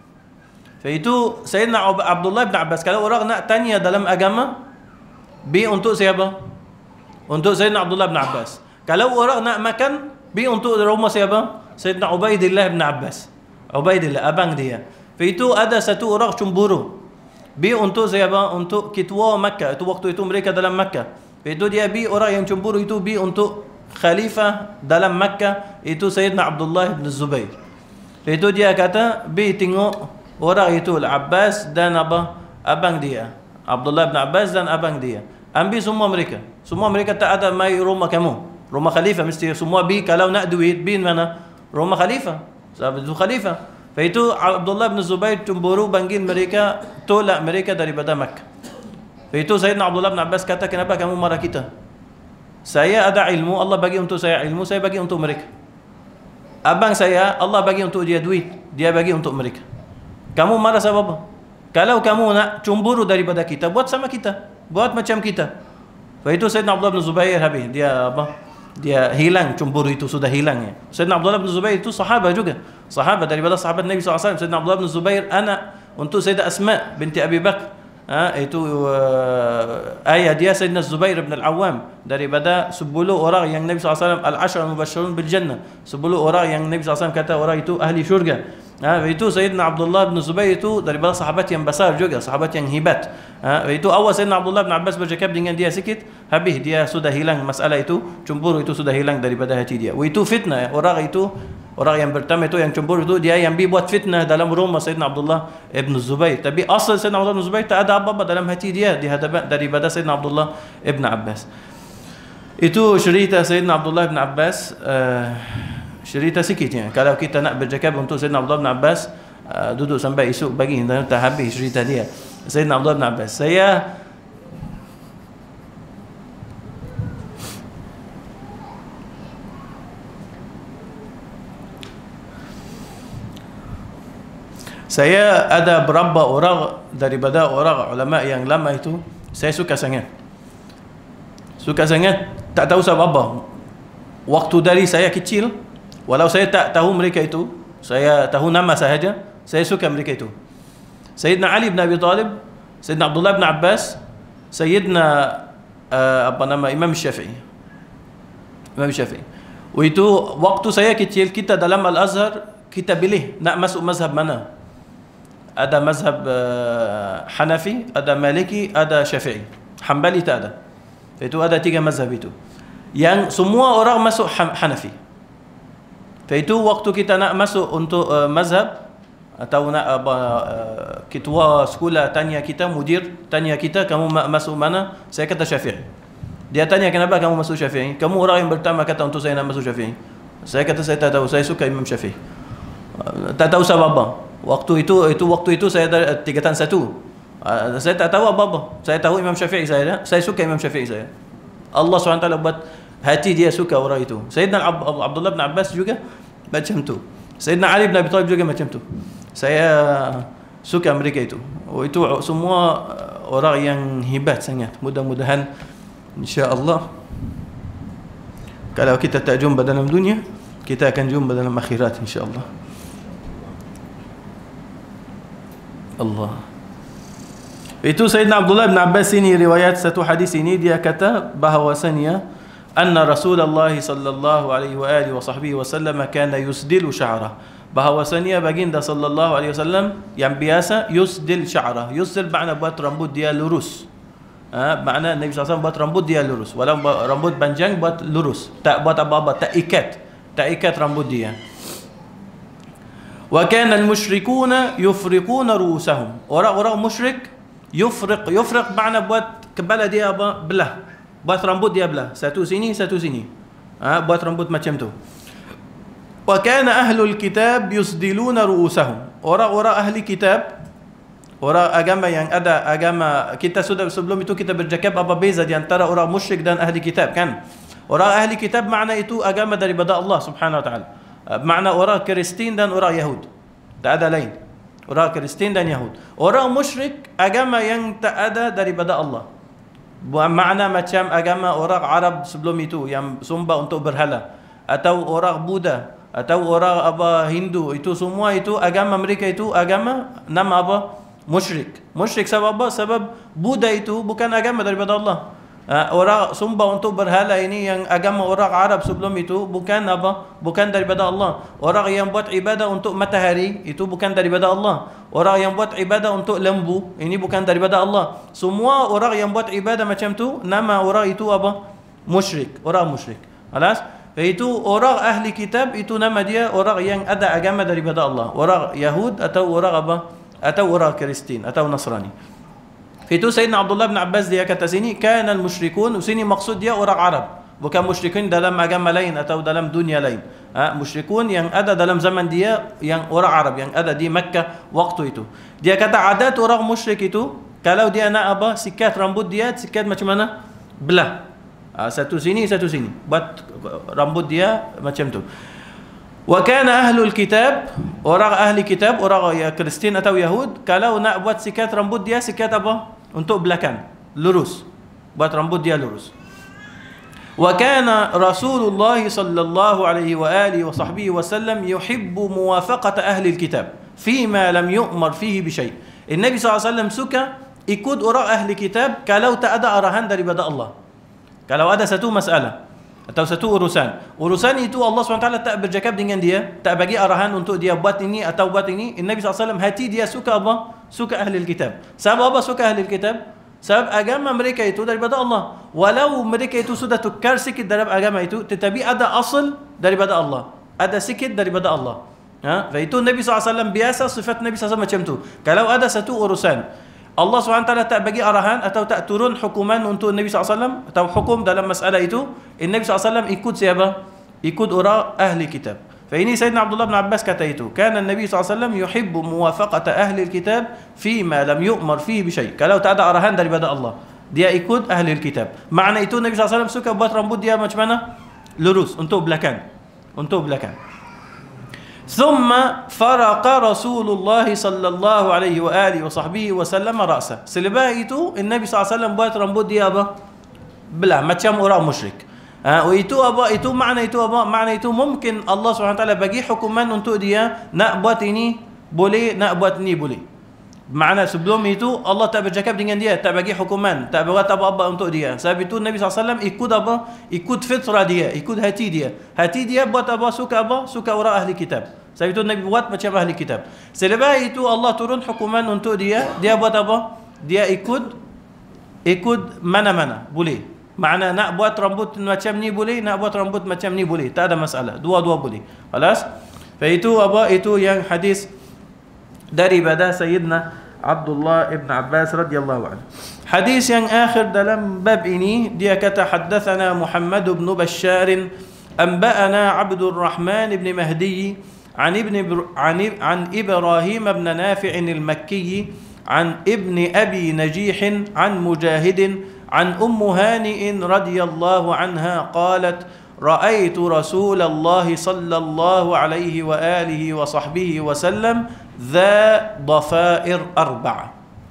Itu Sayyidina Abdullah bin Abbas kalau orang nak tanya dalam agama, bi untuk siapa? Untuk Sayyidina Abdullah bin Abbas. Kalau orang nak makan, bi untuk rumah siapa? Sayyidina Ubaidillah bin Abbas. Ubaidillah abang dia. Itu ada satu orang cemburu. Bi untuk siapa? Untuk ketua Makkah. Itu waktu itu mereka dalam Makkah. Itu dia bi orang yang cemburu itu bi untuk khalifah dalam Makkah, itu Sayyidina Abdullah bin Zubair. Itu dia kata bi tengok orang itu Al-Abbas dan apa abang dia, Abdullah bin Abbas dan abang dia. Ambil semua mereka. Semua mereka tak ada mai rumah kamu. Rumah khalifah mesti semua bi, kalau nak duit bi mana? Rumah khalifah. Sebab itu khalifah. Itu Abdullah bin Zubair cemburu, panggil mereka, tolak mereka daripada Makkah. Itu Sayyidina Abdullah bin Abbas kata, kenapa kamu marah kita? Saya ada ilmu, Allah bagi untuk saya ilmu, saya bagi untuk mereka. Abang saya, Allah bagi untuk dia duit, dia bagi untuk mereka. Kamu marah sebab apa? Kalau kamu nak cemburu daripada kita, buat sama kita, buat macam kita. Itu Sayyidina Abdullah bin Zubair habis dia apa? Dia hilang cemburu itu, sudah hilang ya. Sayyidina Abdullah bin Zubair itu sahabat juga. Sahabat daripada sahabat Nabi sallallahu alaihi wasallam. Sayyidina Abdullah bin Zubair anak untuk Sayyidah Asma binti Abi Bakar. Ha, itu uh, ayah dia Sayyidina Zubair bin Al-Awwam, daripada sepuluh orang yang Nabi sallallahu alaihi wasallam al-ashra mubashshirun bil jannah. sepuluh orang yang Nabi sallallahu alaihi wasallam kata orang itu ahli syurga. Ha, itu Sayyidina Abdullah bin Zubair itu daripada sahabat yang besar juga, sahabat yang hebat. Ha, itu awal Sayyidina Abdullah bin Abbas bercakap dengan dia sikit, habis dia sudah hilang masalah itu, cemburu itu sudah hilang daripada hati dia. Itu fitnah, orang itu, orang yang pertama itu yang cemburu itu dia yang buat fitnah dalam rumah Sayyidina Abdullah ibn Zubair. Tapi asal Sayyidina Abdullah ibn Zubair tak ada apa-apa dalam hati dia di hadapan daripada Sayyidina Abdullah ibn Abbas. Itu cerita Sayyidina Abdullah ibn Abbas. Uh, cerita sikitnya. Kalau kita nak bercakap untuk Sayyidina Abdullah bin Abbas, uh, duduk sampai esok pagi tak habis cerita dia. Sayyidina Abdullah bin Abbas. Saya Saya ada beberapa orang daripada orang ulama yang lama itu, saya suka sangat. Suka sangat, tak tahu sebab apa. Waktu dari saya kecil, walau saya tak tahu mereka itu, saya tahu nama sahaja, saya suka mereka itu. Sayyidina Ali bin Abi Talib, Sayyidina Abdullah bin Abbas, Sayyidina uh, apa nama Imam Syafi'i. Imam Syafi'i. Itu waktu saya kecil, kita dalam Al-Azhar kita pilih nak masuk mazhab mana. Ada mazhab uh, Hanafi, ada Maliki, ada Syafi'i. Hanbali tak ada. Itu ada tiga mazhab itu. Yang semua orang masuk Hanafi. Itu waktu kita nak masuk untuk uh, mazhab atau nak apa uh, ketua sekolah tanya kita, mudir tanya kita, kamu masuk mana? Saya kata Syafi'i. Dia tanya kenapa kamu masuk Syafi'i? Kamu orang yang pertama kata untuk saya nak masuk Syafi'i. Saya kata saya tak tahu, saya suka Imam Syafi'i. Uh, tak tahu sebab apa. Waktu itu itu waktu itu saya ada tingkatan satu. Uh, saya tak tahu apa-apa. Saya tahu Imam Syafi'i saya, saya suka Imam Syafi'i saya. Allah subhanahu wa taala buat hati dia suka orang itu. Sayyidina Abdullah bin Abbas juga macam tu. Sayyidina Ali bin Abi Thalib juga macam tu. Saya suka mereka itu. Oh, itu semua orang yang hebat sangat. Mudah-mudahan insya-Allah kalau kita tak jumpa dalam dunia, kita akan jumpa dalam akhirat insya-Allah. Allah. Itu Sayyidina Abdullah bin Abbas ini riwayat satu hadis ini dia kata bahawasanya anna Rasulullah sallallahu alaihi wa alihi wa sahbihi wasallam kana yusdilu sya'rah. Bahawasanya baginda sallallahu alaihi wasallam yang biasa yusdil sya'rah. Yusdil makna buat rambut dia lurus. Ha, makna Nabi sallallahu alaihi wasallam buat rambut dia lurus. Walau rambut panjang buat lurus. Tak buat apa-apa, tak ikat. Tak ikat rambut dia. Wa kana al-musyrikuna yufriquna ru'usahum. Orang-orang musyrik yufriq, yufriq makna buat kepala dia apa? Belah. Buat rambut dia belah. Satu sini, satu sini. Ha, buat rambut macam tu. Wa kana ahlul kitab yusdiluna ru'usahum. Orang-orang ahli kitab, orang agama yang ada agama, kita sudah sebelum itu kita bercakap apa beza di antara orang musyrik dan ahli kitab kan? Orang ahli kitab makna itu agama daripada Allah Subhanahu wa taala. Makna orang Kristen dan orang Yahud. Tak ada lain. Orang Kristen dan Yahud. Orang musyrik agama yang tak ada daripada Allah. Makna macam agama orang Arab sebelum itu yang sembah untuk berhala, atau orang Buddha, atau orang apa Hindu, itu semua itu agama mereka itu agama nama apa? Musyrik. Musyrik sebab apa? Sebab Buddha itu bukan agama daripada Allah. Orang sembah untuk berhala ini yang agama orang Arab sebelum itu bukan apa? Bukan daripada Allah. Orang yang buat ibadah untuk matahari itu bukan daripada Allah. Orang yang buat ibadah untuk lembu ini bukan daripada Allah. Semua orang yang buat ibadah macam tu nama orang itu apa? Musyrik. Orang musyrik. Alas? Itu orang ahli kitab itu nama dia orang yang ada agama daripada Allah. Orang Yahud atau orang apa? Atau orang Kristen atau Nasrani. Itu Sayyidina Abdullah bin Abbas dia kata sini kana al-musyrikun, sini maksud dia orang Arab, bukan musyrikin dalam agama lain atau dalam dunia lain. Ha, musyrikun yang ada dalam zaman dia yang orang Arab yang ada di Makkah waktu itu. Dia kata adat orang musyrik itu kalau dia nak apa sikat rambut dia, sikat macam mana? Belah. Ha, satu sini satu sini. Buat rambut dia macam tu. Wa kana ahlul kitab, orang ahli kitab, orang ya Kristen atau Yahud, kalau nak buat sikat rambut dia, sikat apa? Untuk belakang, lurus. Buat rambut dia lurus. Wa kana Rasulullah sallallahu alaihi wa alihi wa sahbihi wasallam yuhibbu muwafaqata ahli alkitab fima lam yu'mar fihi bi syai'. Nabi sallallahu alaihi wasallam suka ikut orang ahli kitab kalau tak ada arahan daripada Allah. Kalau ada satu masalah atau satu urusan, urusan itu Allah subhanahu wa taala tak bercakap dengan dia, tak bagi arahan untuk dia buat ini atau buat ini. Nabi sallallahu alaihi wasallam hati dia suka apa? Suka ahli kitab. Sebab apa suka ahli kitab? Sebab agama mereka itu daripada Allah. Walau mereka itu sudah tukar sikit dalam agama itu, tetapi ada asal daripada Allah. Ada sikit daripada Allah. Ha? Itu Nabi sallallahu alaihi wasallam biasa sifat Nabi sallallahu alaihi wasallam macam tu. Kalau ada satu urusan Allah subhanahu wa taala tak bagi arahan atau tak turun hukuman untuk Nabi sallallahu alaihi wasallam atau hukum dalam masalah itu, Nabi sallallahu alaihi wasallam ikut siapa? Ikut orang ahli kitab. Ini Sayyidina Abdullah bin Abbas kata itu. Kana Nabi sallallahu alaihi wasallam yuhibbu muwafaqata ahli kitab fi ma lam yu'mar fihi bi syai'. Kalau tak ada arahan daripada Allah, dia ikut ahli kitab. Makna itu Nabi sallallahu alaihi wasallam suka buat rambut dia macam mana? Lurus untuk belakang. Untuk belakang. Thumma faraqa Rasulullah sallallahu alaihi wa alihi wa sahbihi wasallam ra'sa. Selepas itu Nabi sallallahu alaihi wasallam buat rambut dia apa? Belah macam orang musyrik. Ha, itu apa? Itu makna itu apa? Makna itu mungkin Allah subhanahu wa taala bagi hukuman untuk dia nak buat ini boleh, nak buat ini boleh. Makna sebelum itu Allah tak bercakap dengan dia, tak bagi hukuman, tak buat apa-apa untuk dia. Sebab itu Nabi sallallahu alaihi wasallam ikut apa? Ikut fitrah dia, ikut hati dia. Hati dia buat apa? Suka apa? Suka orang ahli kitab. Sebab itu Nabi buat macam ahli kitab. Selepas itu Allah turun hukuman untuk dia, dia buat apa? Dia ikut ikut mana-mana boleh. Makna nak buat rambut macam ni boleh, nak buat rambut macam ni boleh, tak ada masalah, dua-dua boleh. Alas? Itu apa? Itu yang hadis daripada Sayyidina Abdullah ibn Abbas radhiyallahu anhu. Hadis yang akhir dalam bab ini, dia kata haddatsana Muhammad ibn Bashar anba'ana Abdul Rahman ibn Mahdi an ibn an an Ibrahim ibn Nafi' al-Makki an ibn Abi Najih an Mujahid an Umm Hani radhiyallahu anha qalat رأيت رسول الله صلى الله عليه وآله وصحبه وسلم ذا ضفائر أربعة.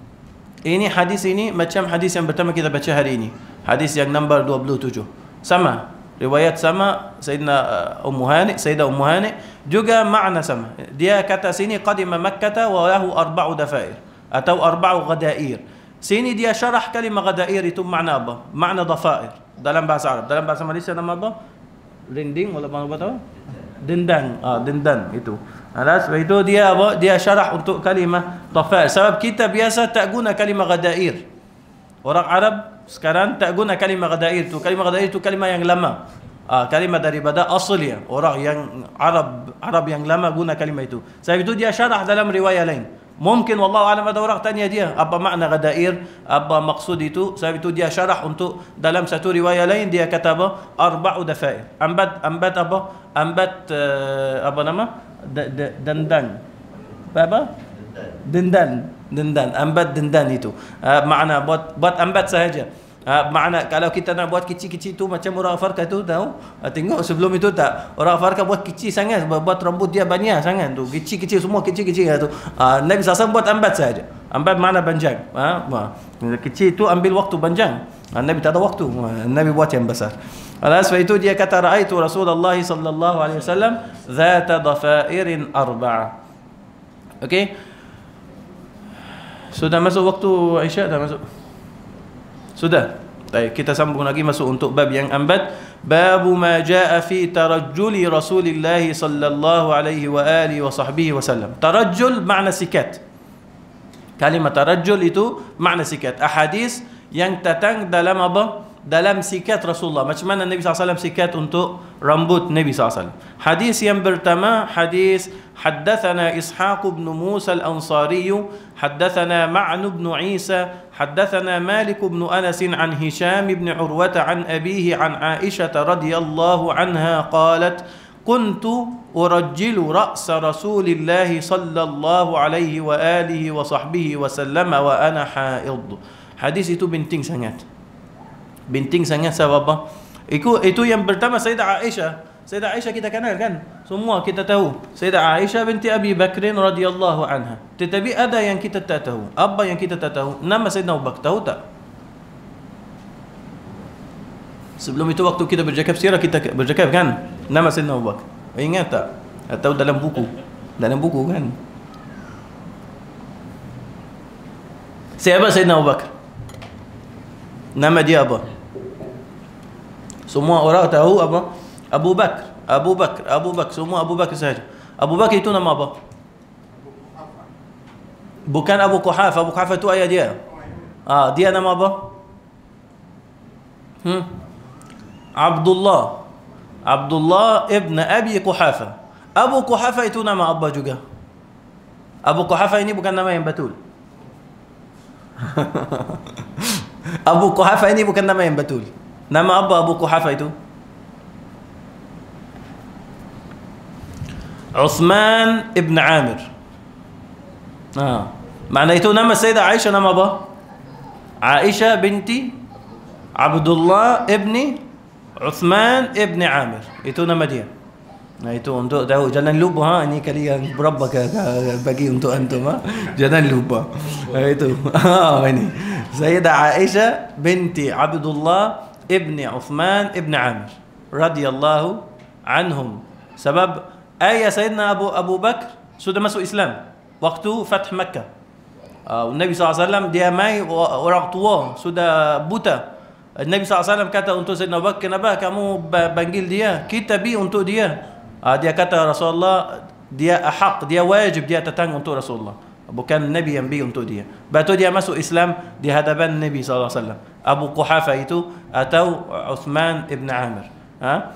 Ini hadis ini macam hadis yang pertama kita baca hari ini. Hadis yang nombor dua puluh tujuh. Sama. Riwayat sama, Sayyidina Ummu Hani, Sayyidah Ummu Hani juga makna sama. Dia kata sini qadima Makkah wa lahu arba'u dafair atau arba'u ghadair. Sini dia syarah kalimah ghadair itu makna apa? Makna dafair dalam bahasa Arab. Dalam bahasa Malaysia nama apa? Rinding walaupun apa tahu? Dendang. Ah, dendang itu. Alas, itu dia apa? Dia syarah untuk kalimah dafair. Sebab kita biasa tak guna kalimah ghadair. Orang Arab sekarang tak guna kalimah ghadair itu. Kalimah ghadair itu kalimah yang lama. Ah, kalimah daripada asalnya. Orang yang Arab Arab yang lama guna kalimah itu. Sebab itu dia syarah dalam riwayat lain. Mungkin wallahu alam ada orang tanya dia apa makna ghadair, apa maksud itu. Sebab itu dia syarah untuk dalam satu riwayat lain dia kata apa? Arba'u dafair. Ambat ambat apa? Ambat uh, apa nama? Dendang. Apa? Dendan. Dendan. Ambat dendan itu. Uh, makna buat buat ambat sahaja. Uh, makna kalau kita nak buat kecil-kecil tu macam orang Afrika tu tahu, uh, tengok sebelum itu tak, orang Afrika buat kecil sangat, buat rambut dia banyak sangat tu, kecil-kecil semua kecil-kecil tu. Uh, Nabi sallallahu alaihi wasallam buat ambat saja. Ambat mana panjang. Uh, uh, kecil tu ambil waktu panjang. Uh, Nabi tak ada waktu. Uh, Nabi buat yang besar. Alas, sebab itu dia kata raaitu Rasulullah sallallahu alaihi wasallam zata dhafairin arba'ah. Okey. Sudah masuk waktu Isyak dah masuk. Sudah. Baik, kita sambung lagi masuk untuk bab yang empat. Babu ma jaa fi tarajjuli Rasulillah sallallahu alaihi wa alihi wa sahbihi wasallam. Tarajjul makna sikat. Kalimah tarajjul itu makna sikat. Ahadis yang datang dalam apa? Dalam sikat Rasulullah. Macam mana Nabi sallallahu alaihi wasallam sikat untuk rambut Nabi sallallahu alaihi wasallam. Hadis yang pertama, hadis حدثنا إسحاق بن موسى الأنصاري حدثنا معن بن عيسى حدثنا مالك بن أنس عن هشام بن عروة عن أبيه عن عائشة رضي الله عنها قالت كنت أرجل رأس رسول الله صلى الله عليه وآله وصحبه وسلم وأنا حائض. Hadis itu penting sangat. Penting sangat sebab apa? Itu, itu yang pertama Sayyidah Aisyah. Sayyidah Aisyah kita kenal kan? Semua kita tahu. Sayyidah Aisyah binti Abi Bakrin radhiyallahu anha. Tetapi ada yang kita tak tahu. Apa yang kita tak tahu? Nama Sayyidina Abu Bakar tahu tak? Sebelum itu waktu kita bercakap sirah kita bercakap kan? Nama Sayyidina Abu Bakar. Ingat tak? Atau dalam buku? Dalam buku kan? Siapa Sayyidina Abu Bakar? Nama dia apa? Semua orang tahu apa? Abu Bakar, Abu Bakar, Abu Bakar, semua Abu Bakar saja. Abu Bakar itu nama apa? Bukan Abu Quhafa. Abu Quhafa itu ayah dia. Ah, dia nama apa? Hmm. Abdullah. Abdullah ibn Abi Quhafa. Abu Quhafa itu nama apa juga? Abu Quhafa ini bukan nama yang betul. Abu Quhafa ini bukan nama yang betul. Nama apa Abu Quhafa itu? Uthman ibn Amir. Ah, makna itu nama Sayyidah Aisyah nama apa? Aisyah binti Abdullah ibni Uthman ibn Amir. Itu nama dia. Nah, itu untuk tahu, jangan lupa ha, ini kalian berapa bagi untuk antum ha. Jangan lupa. Ha, itu. Ha, ini. Sayyidah Aisyah binti Abdullah ibni Uthman ibn Amir radhiyallahu anhum. Sebab ayah Sayyidina Abu Abu Bakar sudah masuk Islam waktu Fath Makkah. Uh, Nabi sallallahu alaihi wasallam dia mai orang tua sudah buta. Nabi sallallahu alaihi wasallam kata untuk Sayyidina Abu Bakar, kenapa kamu panggil dia? Kita bi untuk dia. Uh, dia kata Rasulullah, dia ahaq, dia wajib dia datang untuk Rasulullah. Bukan Nabi yang bi untuk dia. Lepas tu dia masuk Islam di hadapan Nabi sallallahu alaihi wasallam. Abu Quhafa itu atau Uthman ibn Amir. Ha?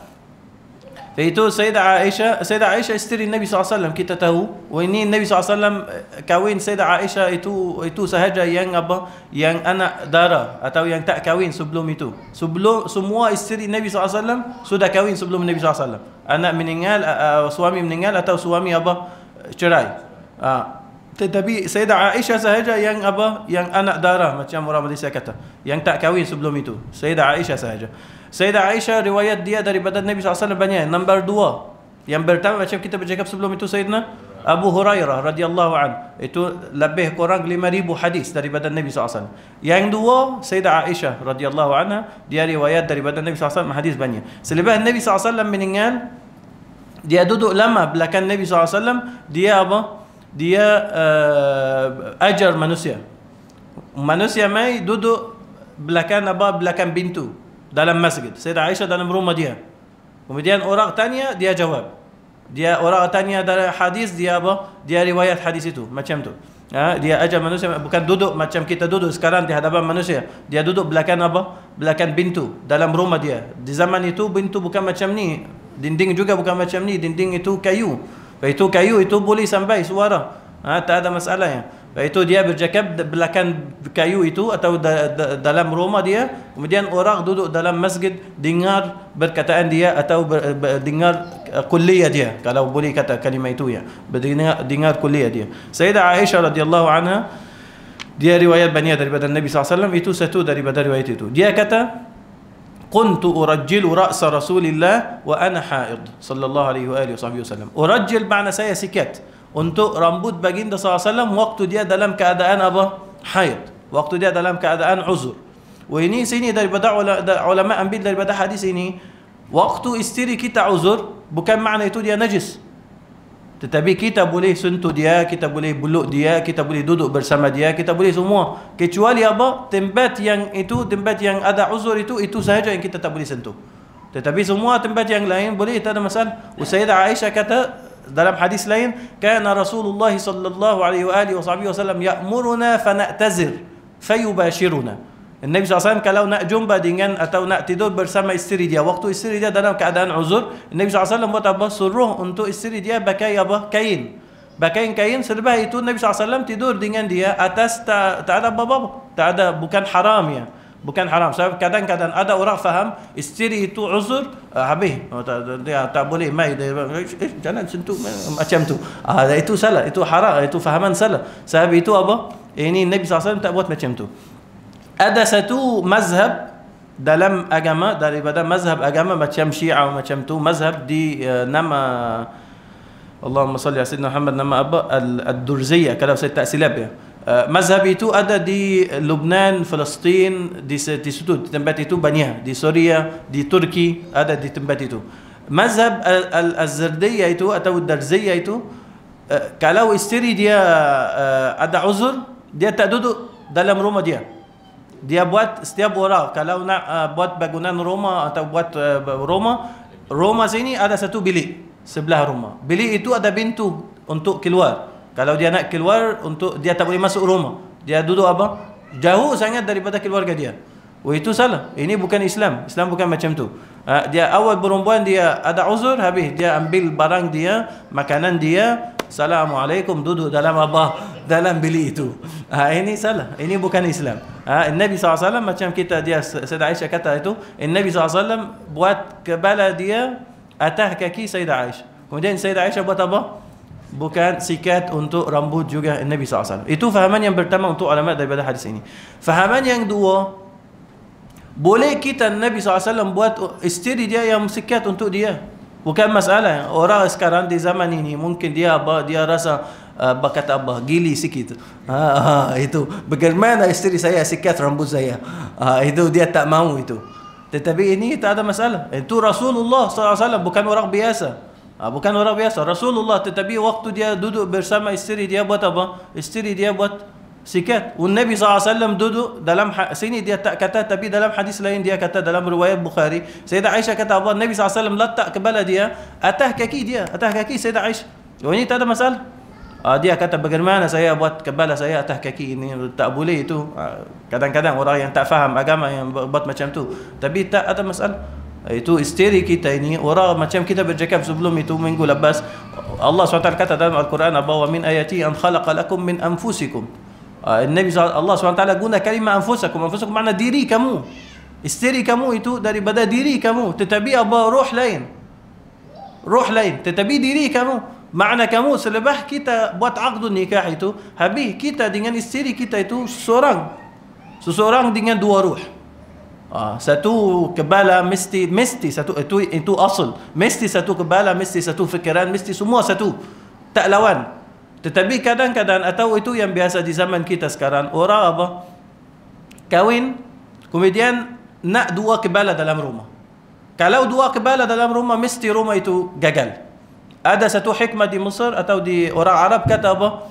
Itu Sayyidah Aisyah, Sayyidah Aisyah isteri Nabi sallallahu alaihi wasallam, kita tahu. Ini Nabi sallallahu alaihi wasallam kahwin Sayyidah Aisyah itu itu sahaja yang apa? Yang anak dara atau yang tak kahwin sebelum itu. Sebelum semua isteri Nabi sallallahu alaihi wasallam sudah kahwin sebelum Nabi sallallahu alaihi wasallam. Anak meninggal, uh, suami meninggal atau suami apa? Cerai. Uh, tetapi Sayyidah Aisyah sahaja yang apa? Yang anak dara macam orang Malaysia kata. Yang tak kahwin sebelum itu. Sayyidah Aisyah sahaja. Sayyidah Aisyah riwayat dia daripada Nabi sallallahu alaihi wasallam banyak. Nombor dua. Yang pertama macam kita bercakap sebelum itu Sayyidina Abu Hurairah radhiyallahu an. Itu lebih kurang lima ribu hadis daripada Nabi sallallahu alaihi wasallam. Yang dua Sayyidah Aisyah radhiyallahu anha, dia riwayat daripada Nabi sallallahu alaihi wasallam hadis banyak. Selepas Nabi sallallahu alaihi wasallam meninggal, dia duduk lama belakang Nabi sallallahu alaihi wasallam, dia apa? Dia uh, ajar manusia. Manusia mai duduk belakang apa? Belakang pintu dalam masjid. Sayyidah Aisyah dalam rumah dia. Kemudian orang tanya, dia jawab. Dia orang tanya dari hadis, dia apa? Dia riwayat hadis itu, macam tu. Ha, dia ajar manusia, bukan duduk macam kita duduk sekarang di hadapan manusia. Dia duduk belakang apa? Belakang pintu dalam rumah dia. Di zaman itu pintu bukan macam ni, dinding juga bukan macam ni, dinding itu kayu. Itu kayu itu boleh sampai suara. Ha, tak ada masalah ya. Itu dia bercakap belakang kayu itu atau da, da, dalam rumah dia. Kemudian orang duduk dalam masjid dengar perkataan dia atau ber, ber, dengar uh, kuliah dia, kalau boleh kata kalimah itu ya. Dengar, dengar kuliah dia. Sayyidah Aisyah radhiyallahu anha, dia riwayat banyak daripada Nabi sallallahu alaihi wasallam. Itu satu daripada riwayat itu. Dia kata, "Kuntu urajjilu ra'sa Rasulillah wa ana haid." Sallallahu alaihi wa alihi wasallam. Urajjil makna saya sikat untuk rambut baginda sallallahu alaihi wasallam waktu dia dalam keadaan apa? Haid. Waktu dia dalam keadaan uzur. Wah, ini sini daripada ulama ambil daripada hadis ini, waktu isteri kita uzur bukan makna itu dia najis. Tetapi kita boleh sentuh dia, kita boleh peluk dia, kita boleh duduk bersama dia, kita boleh semua. Kecuali apa? Tempat yang itu, tempat yang ada uzur itu, itu sahaja yang kita tak boleh sentuh. Tetapi semua tempat yang lain boleh, tak ada masalah. Sayyidah Aisyah kata dalam hadis lain, kana Rasulullah sallallahu alaihi wa alihi wasallam ya'muruna fa na'tazir fayubashiruna. Nabi sallallahu alaihi wasallam kalau nak jumpa dengan atau nak tidur bersama isteri dia, waktu isteri dia dalam keadaan uzur, Nabi sallallahu alaihi wasallam buat apa? Suruh untuk isteri dia pakai apa? Kain. Pakai kain. Selepas itu Nabi sallallahu alaihi wasallam tidur dengan dia atas, tak, tak ada apa-apa. Tak ada, bukan haram ya. Bukan haram. Sebab kadang-kadang ada orang faham isteri itu uzur, uh, habis oh, tak, dia tak boleh mai, dia, eh, jangan sentuh macam tu. Ah, itu salah, itu haram, itu fahaman salah. Sebab itu apa? Ini Nabi sallallahu alaihi wasallam tak buat macam tu. Ada satu mazhab dalam agama, daripada mazhab agama macam Syiah macam tu, mazhab di uh, nama Allahumma salli ala sayyidina Muhammad, nama apa? Al-Durziyah kalau saya tak silap ya. Uh, mazhab itu ada di Lebanon, Palestin, di, di situ, di tempat itu banyak. Di Suria, di Turki, ada di tempat itu. Mazhab Al-Zardiyah itu atau Darziyah itu, uh, kalau isteri dia uh, ada uzur, dia tak duduk dalam rumah dia. Dia buat setiap orang, kalau nak uh, buat bangunan rumah atau buat uh, rumah, rumah sini ada satu bilik sebelah rumah. Bilik itu ada pintu untuk keluar. Kalau dia nak keluar, untuk dia tak boleh masuk rumah. Dia duduk apa? Jauh sangat daripada keluarga dia. Oh, itu salah. Ini bukan Islam. Islam bukan macam tu. Ha, dia awal perempuan dia ada uzur, habis dia ambil barang dia, makanan dia, Assalamualaikum, duduk dalam apa? Dalam bilik itu. Ha, ini salah. Ini bukan Islam. Ha, Nabi sallallahu alaihi wasallam macam kita, dia Sayyidah Aisyah kata itu, Nabi sallallahu alaihi wasallam buat kepala dia atas kaki Sayyidah Aisyah. Kemudian Sayyidah Aisyah buat apa? Bukan sikat untuk rambut juga Nabi sallallahu alaihi wasallam. Itu fahaman yang pertama untuk ulama daripada hadis ini. Fahaman yang dua, boleh kita Nabi sallallahu alaihi wasallam buat isteri dia yang sikat untuk dia. Bukan masalah. Orang sekarang di zaman ini mungkin dia apa, dia rasa uh, berkata apa, gili sikit. Ha, ha, itu bagaimana isteri saya sikat rambut saya. Ha, itu dia tak mau itu. Tetapi ini tak ada masalah. Itu Rasulullah sallallahu alaihi wasallam, bukan orang biasa. Ha, bukan orang biasa, Rasulullah. Tetapi waktu dia duduk bersama isteri dia buat apa? Isteri dia buat sikat. Nabi sallallahu alaihi wasallam duduk dalam sini, dia tak kata, tapi dalam hadis lain dia kata, dalam riwayat Bukhari, Sayyidah Aisyah kata apa? Nabi sallallahu alaihi wasallam letak kepala dia atas kaki dia, atas kaki Sayyidah Aisyah. Oh, ini tak ada masalah. Uh, dia kata bagaimana saya buat kepala saya atas kaki ini, tak boleh itu. Uh, kadang-kadang orang yang tak faham agama yang buat macam tu. Tapi tak ada masalah. Itu isteri kita ini, orang macam kita bercakap sebelum itu minggu lepas, Allah subhanahu wa taala kata dalam Al-Quran, wa min ayati an khalaqa lakum min anfusikum. Uh, Nabi Allah subhanahu wa taala guna kalimah anfusakum. Anfusakum makna diri kamu. Isteri kamu itu daripada diri kamu, tetapi apa ruh lain. Ruh lain, tetapi diri kamu. Makna kamu selepas kita buat aqdun nikah itu, habis kita dengan isteri kita itu seorang. Seseorang dengan dua ruh. Ah, satu kepala mesti mesti satu itu itu asal. Mesti satu kepala, mesti satu fikiran, mesti semua satu. Tak lawan. Tetapi kadang-kadang atau itu yang biasa di zaman kita sekarang, orang apa? Kahwin, kemudian nak dua kepala dalam rumah. Kalau dua kepala dalam rumah, mesti rumah itu gagal. Ada satu hikmah di Mesir atau di orang Arab kata apa?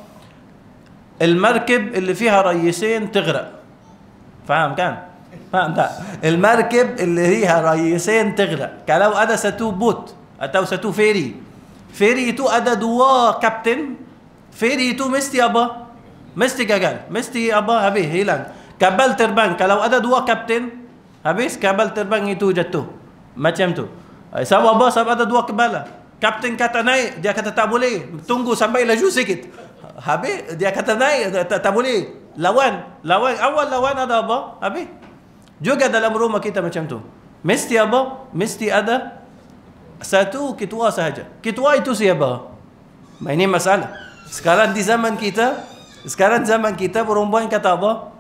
المركب اللي فيها رئيسين تغرق. فاهم kan? Faham tak? المركب اللي فيها رئيسين تغرق. Kalau ada satu boat atau satu ferry, ferry itu ada dua kapten, ferry itu mesti apa? Mesti gagal. Mesti apa? Habis, hilang. Kapal terbang, kalau ada dua kapten, habis kapal terbang itu jatuh. Macam tu. Sebab apa? Sebab ada dua kepala. Kapten kata naik, dia kata tak boleh. Tunggu sampai laju sikit. Habis dia kata naik, tak, tak boleh. Lawan, lawan. Awal lawan ada apa? Habis. Juga dalam rumah kita macam tu. Mesti apa? Mesti ada satu ketua sahaja. Ketua itu siapa? Ini masalah. Sekarang di zaman kita, sekarang zaman kita perempuan kata apa?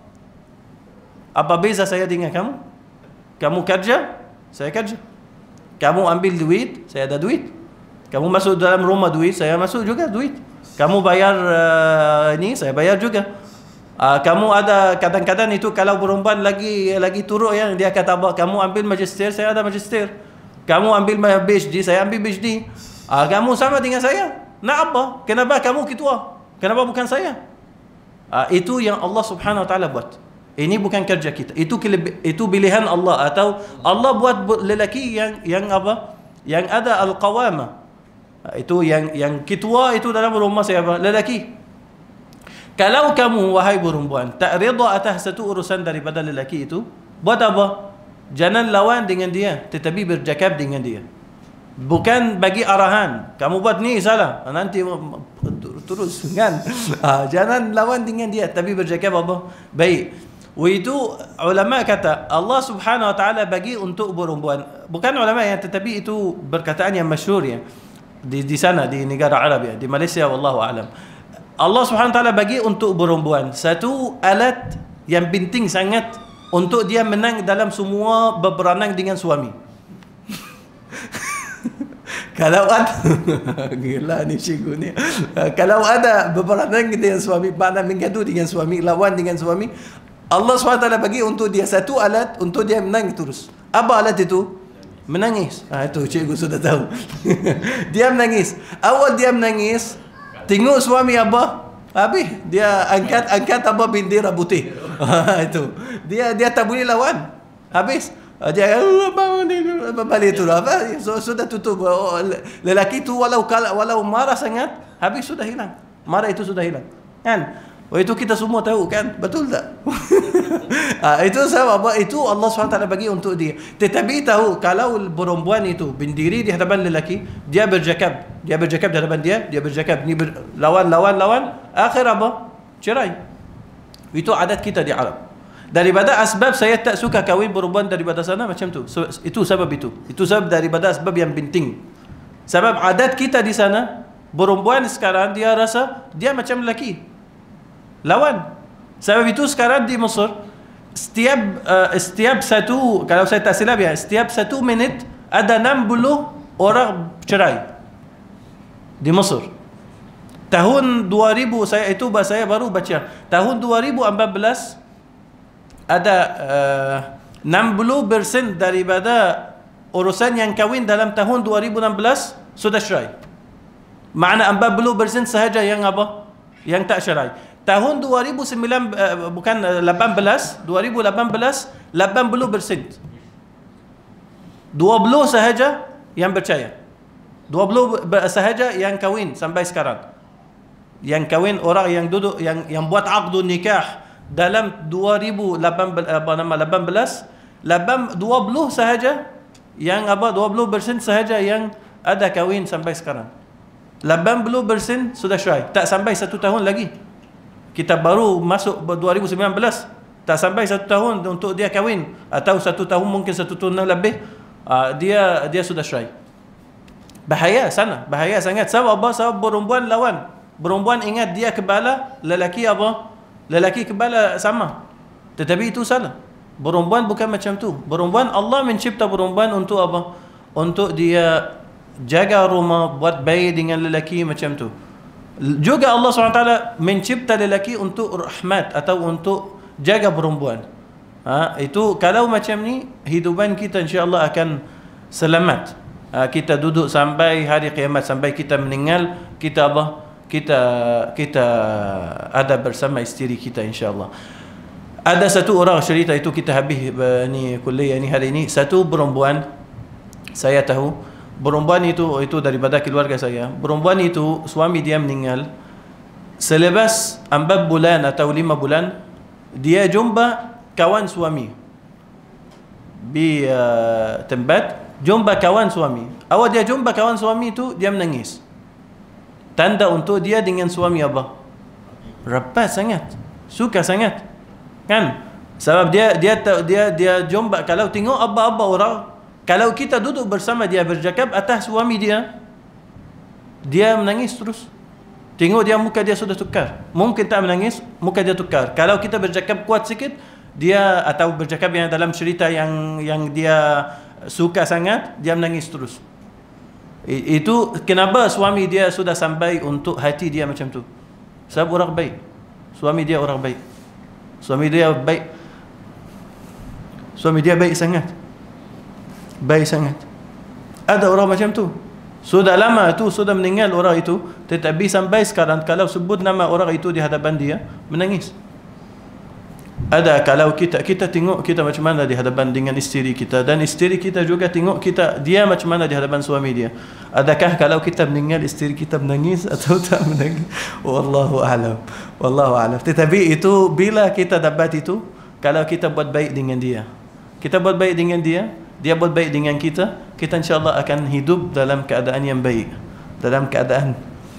Apa beza saya dengan kamu? Kamu kerja, saya kerja. Kamu ambil duit, saya ada duit. Kamu masuk dalam rumah duit, saya masuk juga duit. Kamu bayar uh, ini, saya bayar juga. Uh, kamu ada kadang-kadang itu kalau perempuan lagi lagi turun yang dia kata apa? Kamu ambil magister, saya ada magister. Kamu ambil P H D, saya ambil P H D. Uh, kamu sama dengan saya. Nak apa? Kenapa kamu ketua? Kenapa bukan saya? Uh, itu yang Allah Subhanahu Wa Taala buat. Ini bukan kerja kita. Itu itu pilihan Allah atau Allah buat lelaki yang yang apa? Yang ada al-qawamah. Itu yang yang ketua itu dalam rumah siapa? Lelaki. Kalau kamu wahai perempuan tak redha atas satu urusan daripada lelaki itu, buat apa? Jangan lawan dengan dia, tetapi bercakap dengan dia. Bukan bagi arahan. Kamu buat ni salah, nanti terus kan. Jangan lawan dengan dia, tapi bercakap apa? Baik. Itu ulama kata Allah Subhanahu Wa Taala bagi untuk perempuan. Bukan ulama yang, tetapi itu perkataan yang masyhur ya. Di, di sana di negara Arab ya, di Malaysia wallahu alam. Allah Subhanahu Wa Taala bagi untuk perempuan satu alat yang penting sangat untuk dia menang dalam semua berperanang dengan suami. Kalau ada gila ni cikgu ni. Kalau ada berperanang dengan suami, mana mengadu dengan suami, lawan dengan suami, Allah Subhanahu Wa Taala bagi untuk dia satu alat untuk dia menang terus. Apa alat itu? Menangis. Ah, itu cikgu sudah tahu. Dia menangis. Awal dia menangis, tengok suami apa? Habis dia angkat angkat apa bendera putih. Itu. Dia dia tak boleh lawan. Habis dia apa ni balik tu apa? So, sudah tutup. Lelaki tu walau walau marah sangat, habis sudah hilang. Marah itu sudah hilang. Kan? Oh, itu kita semua tahu kan? Betul tak? Ha, itu sebab apa? Itu Allah subhanahu wa taala bagi untuk dia. Tetapi tahu kalau perempuan itu berdiri di hadapan lelaki, dia bercakap, dia bercakap di hadapan dia, dia bercakap ni ber, lawan lawan lawan, akhir apa? Cerai. Itu adat kita di Arab. Daripada asbab saya tak suka kahwin perempuan daripada sana macam tu. So, itu sebab itu. Itu sebab daripada asbab yang penting. Sebab adat kita di sana, perempuan sekarang dia rasa dia macam lelaki. Lawan. Sebab itu sekarang di Mesir setiap uh, setiap satu, kalau saya tak silap ya, setiap satu minit ada enam puluh orang cerai di Mesir. Tahun dua ribu saya itu saya baru baca. Tahun dua ribu empat belas ada uh, enam puluh persen daripada urusan yang kahwin dalam tahun dua ribu enam belas sudah cerai. Makna empat puluh persen sahaja yang apa? Yang tak cerai. Tahun dua ribu sembilan uh, bukan uh, lapan belas, dua ribu lapan belas lapan puluh persen. dua puluh sahaja yang percaya. dua puluh sahaja yang kahwin sampai sekarang. yang kahwin, orang yang duduk yang yang buat aqdun nikah dalam dua ribu lapan belas, apa nama lapan belas, dua puluh sahaja yang apa dua puluh peratus sahaja yang ada kahwin sampai sekarang. lapan puluh peratus sudah syai, tak sampai satu tahun lagi. Kita baru masuk dua ribu sembilan belas, tak sampai satu tahun untuk dia kahwin, atau satu tahun mungkin satu tahun lebih, uh, dia dia sudah syai. Bahaya sana, bahaya sangat. Sebab apa? Sebab perempuan lawan. Perempuan ingat dia kebala, lelaki apa? Lelaki kebala sama. Tetapi itu salah. Perempuan bukan macam tu. Perempuan, Allah mencipta perempuan untuk apa? Untuk dia jaga rumah, buat baik dengan lelaki macam tu. Juga Allah subhanahu wa taala mencipta lelaki untuk rahmat atau untuk jaga perempuan. Ha, itu kalau macam ni, hidupan kita insya-Allah akan selamat. Ha, kita duduk sampai hari kiamat, sampai kita meninggal, kita apa? Kita kita ada bersama isteri kita insya-Allah. Ada satu orang cerita, itu kita habis ni kuliah ni hari ini. Satu perempuan, saya tahu perempuan itu itu daripada keluarga saya. Perempuan itu suami dia meninggal. Selepas empat bulan atau lima bulan, dia jumpa kawan suami di uh, tempat, jumpa kawan suami. Awal dia jumpa kawan suami itu, dia menangis. Tanda untuk dia dengan suami apa? Rapat sangat, suka sangat, kan? Sebab dia dia dia dia jumpa, kalau tengok apa-apa orang, kalau kita duduk bersama dia bercakap atas suami dia, dia menangis terus. Tengok dia, muka dia sudah tukar. Mungkin tak menangis, muka dia tukar. Kalau kita bercakap kuat sikit, dia atau bercakap yang dalam cerita yang yang dia suka sangat, dia menangis terus. Itu kenapa suami dia sudah sampai untuk hati dia macam tu. Sebab orang baik. Suami dia orang baik. Suami dia baik. Suami dia baik sangat. Baik sangat. Ada orang macam tu. Sudah lama tu, sudah meninggal orang itu, tetapi sampai sekarang kalau sebut nama orang itu di hadapan dia, menangis. Ada kalau kita kita tengok kita macam mana di hadapan dengan isteri kita, dan isteri kita juga tengok kita dia macam mana di hadapan suami dia. Adakah kalau kita meninggal isteri kita menangis atau tak menangis? Wallahu a'lam. Wallahu a'lam. Tetapi itu bila kita dapat itu, kalau kita buat baik dengan dia, kita buat baik dengan dia, dia buat baik dengan kita, kita insya-Allah akan hidup dalam keadaan yang baik, dalam keadaan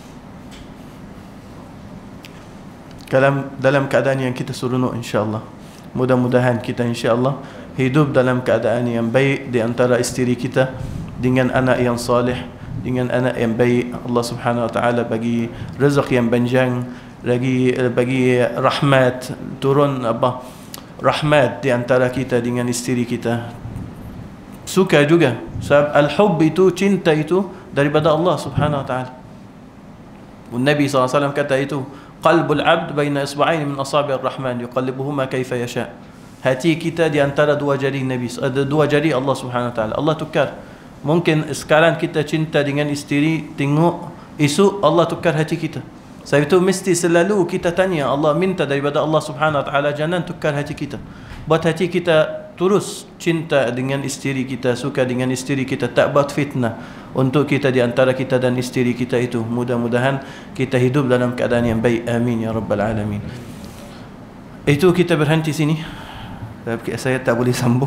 dalam dalam keadaan yang kita seronok insya-Allah. Mudah-mudahan kita insya-Allah hidup dalam keadaan yang baik di antara isteri kita, dengan anak yang soleh, dengan anak yang baik. Allah Subhanahu wa taala bagi rezeki yang panjang, bagi bagi rahmat, turun apa? Rahmat di antara kita dengan isteri kita. Suka juga. Sebab al-hubb itu, cinta itu daripada Allah Subhanahu wa taala. Nabi sallallahu alaihi wasallam kata itu, qalbul abd baina isba'ain min asabi'ir rahman yuqallibuhuma kaifa yasha. Hati kita di antara dua jari Nabi, ada dua jari Allah Subhanahu wa taala. Allah tukar. Mungkin sekarang kita cinta dengan isteri, tengok esok Allah tukar hati kita. Sebab itu mesti selalu kita tanya Allah, minta daripada Allah Subhanahu wa taala, jangan tukar hati kita. Buat hati kita terus cinta dengan isteri kita, suka dengan isteri kita, tak buat fitnah untuk kita di antara kita dan isteri kita itu. Mudah-mudahan kita hidup dalam keadaan yang baik. Amin ya rabbal alamin. Itu kita berhenti sini. Saya tak boleh sambung.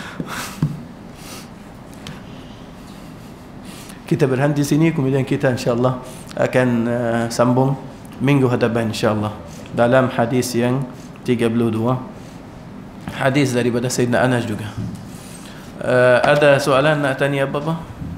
Kita berhenti sini, kemudian kita insya-Allah akan uh, sambung minggu hadapan insya-Allah dalam hadis yang tiga puluh dua. Hadis daripada Sayyidina Anas juga. Uh, ada soalan nak tanya apa-apa?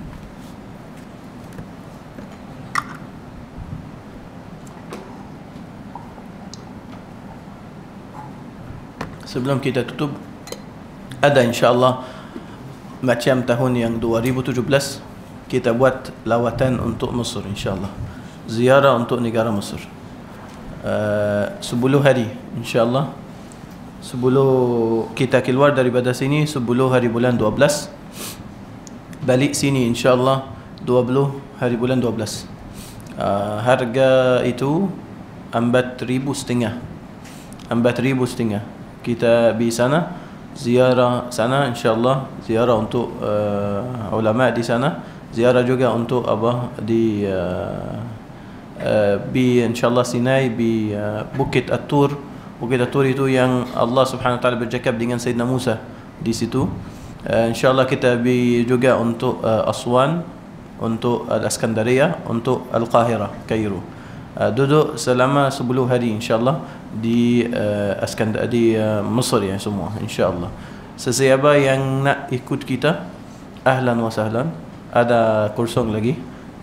Sebelum kita tutup, ada insya-Allah macam tahun yang dua ribu tujuh belas kita buat lawatan untuk Mesir insya-Allah. Ziarah untuk negara Mesir. Uh, sepuluh hari insya-Allah. Sebelum kita keluar daripada sini, sepuluh hari bulan dua belas, balik sini insya-Allah dua puluh hari bulan dua belas. Uh, harga itu empat ribu setengah. Empat ribu setengah. Kita di sana, ziarah sana insya-Allah, ziarah untuk uh, ulama di sana, ziarah juga untuk apa di uh, uh, bi insyaallah Sinai bi uh, Bukit At-Tur. Bukit At-Tur itu yang Allah Subhanahu wa taala bercakap dengan Sayyidina Musa di situ. Uh, insyaallah kita bi juga untuk uh, Aswan, untuk Al-Askandaria, untuk Al-Qahirah, Kairo. Uh, duduk selama sepuluh hari insyaallah di uh, Askandar di uh, Mesir ya semua insyaallah. Sesiapa yang nak ikut kita, ahlan wa sahlan. Ada kosong lagi.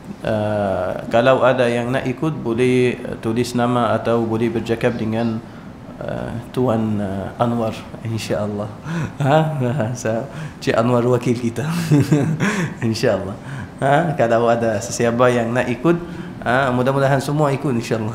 Uh, kalau ada yang nak ikut, boleh tulis nama atau boleh bercakap dengan uh, Tuan uh, Anwar insya-Allah. Ha, Cik Anwar wakil kita. Insya-Allah. Ha, kalau ada sesiapa yang nak ikut, ha, mudah-mudahan semua ikut insya-Allah.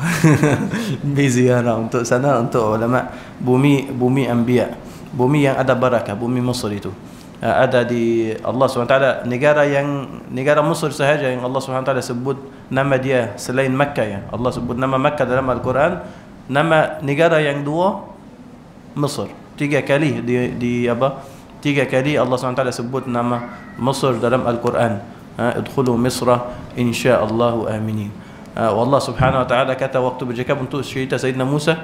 Berziarah untuk sana, untuk ulama bumi bumi anbiya, bumi yang ada barakah, bumi Mesir itu. Ada di Allah subhanahu wa taala negara yang negara Mesir sahaja yang Allah subhanahu wa taala sebut nama dia selain Makkah ya. Allah sebut nama Makkah dalam Al-Quran, nama negara yang dua Mesir. Tiga kali di, di apa? Tiga kali Allah subhanahu wa taala sebut nama Mesir dalam Al-Quran. Udkhulu Misra insyaallah aminin. Allah subhanahu wa taala kata waktu bercakap untuk cerita Sayyidina Musa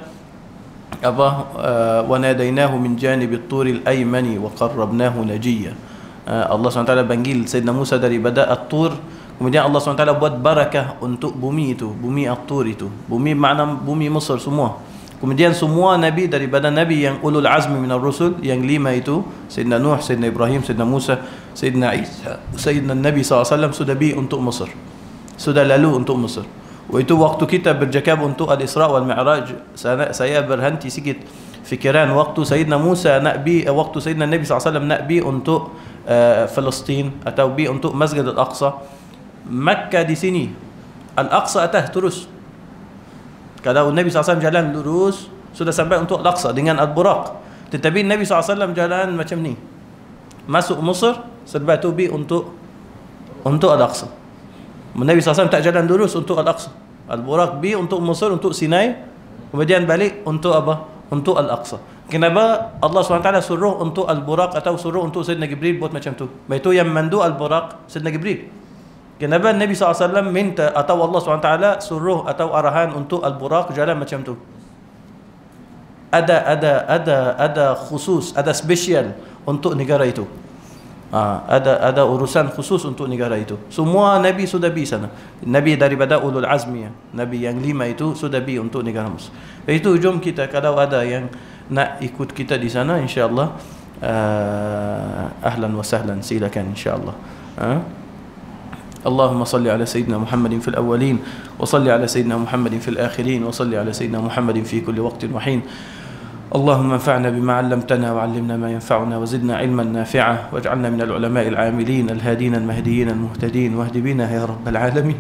apa wa nadainahu min janib at-tur al-aymani wa qarrabnahu najiyya. Allah subhanahu wa taala panggil Sayyidina Musa daripada At-Tur, kemudian Allah subhanahu wa taala buat barakah untuk bumi itu, bumi At-Tur itu. Bumi makna bumi Mesir semua. Kemudian semua nabi daripada nabi yang ulul azmi minar rusul, yang lima itu, Sayyidina Nuh, Sayyidina Ibrahim, Sayyidina Musa, Sayyidina Isa, Sayyidina Nabi sallallahu alaihi wasallam sudah bi untuk Mesir. Sudah lalu untuk Mesir. Itu waktu kita bercakap untuk Al-Isra wal Mi'raj, saya berhenti sikit fikiran waktu Sayyidina Musa nak bi, waktu Sayyidina Nabi sallallahu alaihi wasallam nak bi untuk uh, Palestin atau bi untuk Masjid Al-Aqsa. Makkah di sini, Al-Aqsa atas terus. Kalau Nabi sallallahu alaihi wasallam jalan lurus, sudah sampai untuk Al-Aqsa dengan Al-Buraq. Tetapi Nabi sallallahu alaihi wasallam jalan macam ni, masuk Mesir, sebab tu bi untuk untuk Al-Aqsa. Nabi sallallahu alaihi wasallam tak jalan lurus untuk Al-Aqsa. Al-Buraq bi untuk Mesir, untuk Sinai, kemudian balik untuk apa? Untuk Al-Aqsa. Kenapa Allah subhanahu wa taala suruh untuk Al-Buraq atau suruh untuk Sayyidina Jibril buat macam tu? Itu yang mandu Al-Buraq Sayyidina Jibril. Kenapa Nabi sallallahu alaihi wasallam minta atau Allah subhanahu wa taala suruh atau arahan untuk Al-Buraq jalan macam tu? Ada ada ada ada khusus, ada spesial untuk negara itu. Ha, ada ada urusan khusus untuk negara itu. Semua nabi sudah bi sana. Nabi daripada ulul azmi, nabi yang lima itu sudah bi untuk negara Mesir. Itu jom kita, kalau ada yang nak ikut kita di sana insyaallah, uh, ahlan wa sahlan, silakan insyaallah. Ha? اللهم صل على سيدنا محمد في الأولين وصل على سيدنا محمد في الآخرين وصل على سيدنا محمد في كل وقت وحين. اللهم انفعنا بما علمتنا وعلمنا ما ينفعنا وزدنا علما نافعا واجعلنا من العلماء العاملين الهادين المهديين المهتدين واهد بنا يا رب العالمين.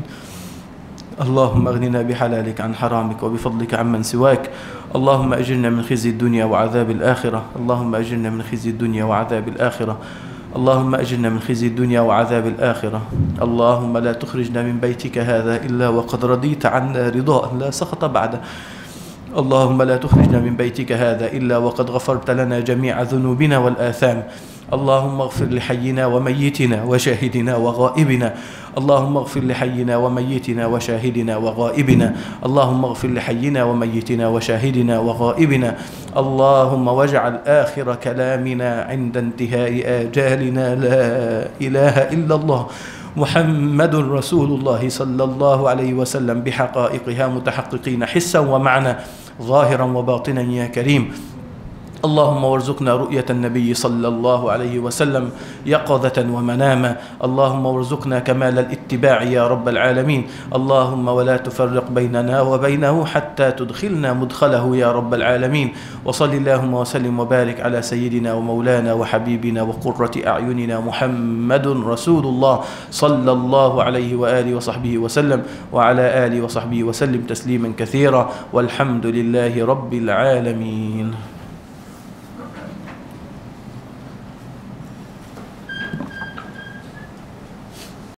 اللهم اغننا بحلالك عن حرامك وبفضلك عمن سواك. اللهم أجرنا من خزي الدنيا وعذاب الآخرة. اللهم أجرنا من خزي الدنيا وعذاب الآخرة. اللهم أجرنا من خزي الدنيا وعذاب الآخرة. اللهم لا تخرجنا من بيتك هذا إلا وقد رضيت عنا رضاء لا سخط بعده. اللهم لا تخرجنا من بيتك هذا إلا وقد غفرت لنا جميع ذنوبنا والآثام. اللهم اغفر لحينا وميتنا وشاهدنا وغائبنا. اللهم اغفر لحينا وميتنا وشاهدنا وغائبنا. اللهم اغفر لحينا وميتنا وشاهدنا وغائبنا. اللهم واجعل آخر كلامنا عند انتهاء آجالنا لا إله إلا الله محمد رسول الله صلى الله عليه وسلم بحقائقها متحققين حسا ومعنى ظاهرا وباطنا يا كريم. اللهم وارزقنا رؤية النبي صلى الله عليه وسلم يقظة ومناما. اللهم وارزقنا كمال الاتباع يا رب العالمين. اللهم ولا تفرق بيننا وبينه حتى تدخلنا مدخله يا رب العالمين. وصل اللهم وسلم وبارك على سيدنا ومولانا وحبيبنا وقرة أعيننا محمد رسول الله صلى الله عليه وآله وصحبه وسلم وعلى آله وصحبه وسلم تسليما كثيرا والحمد لله رب العالمين.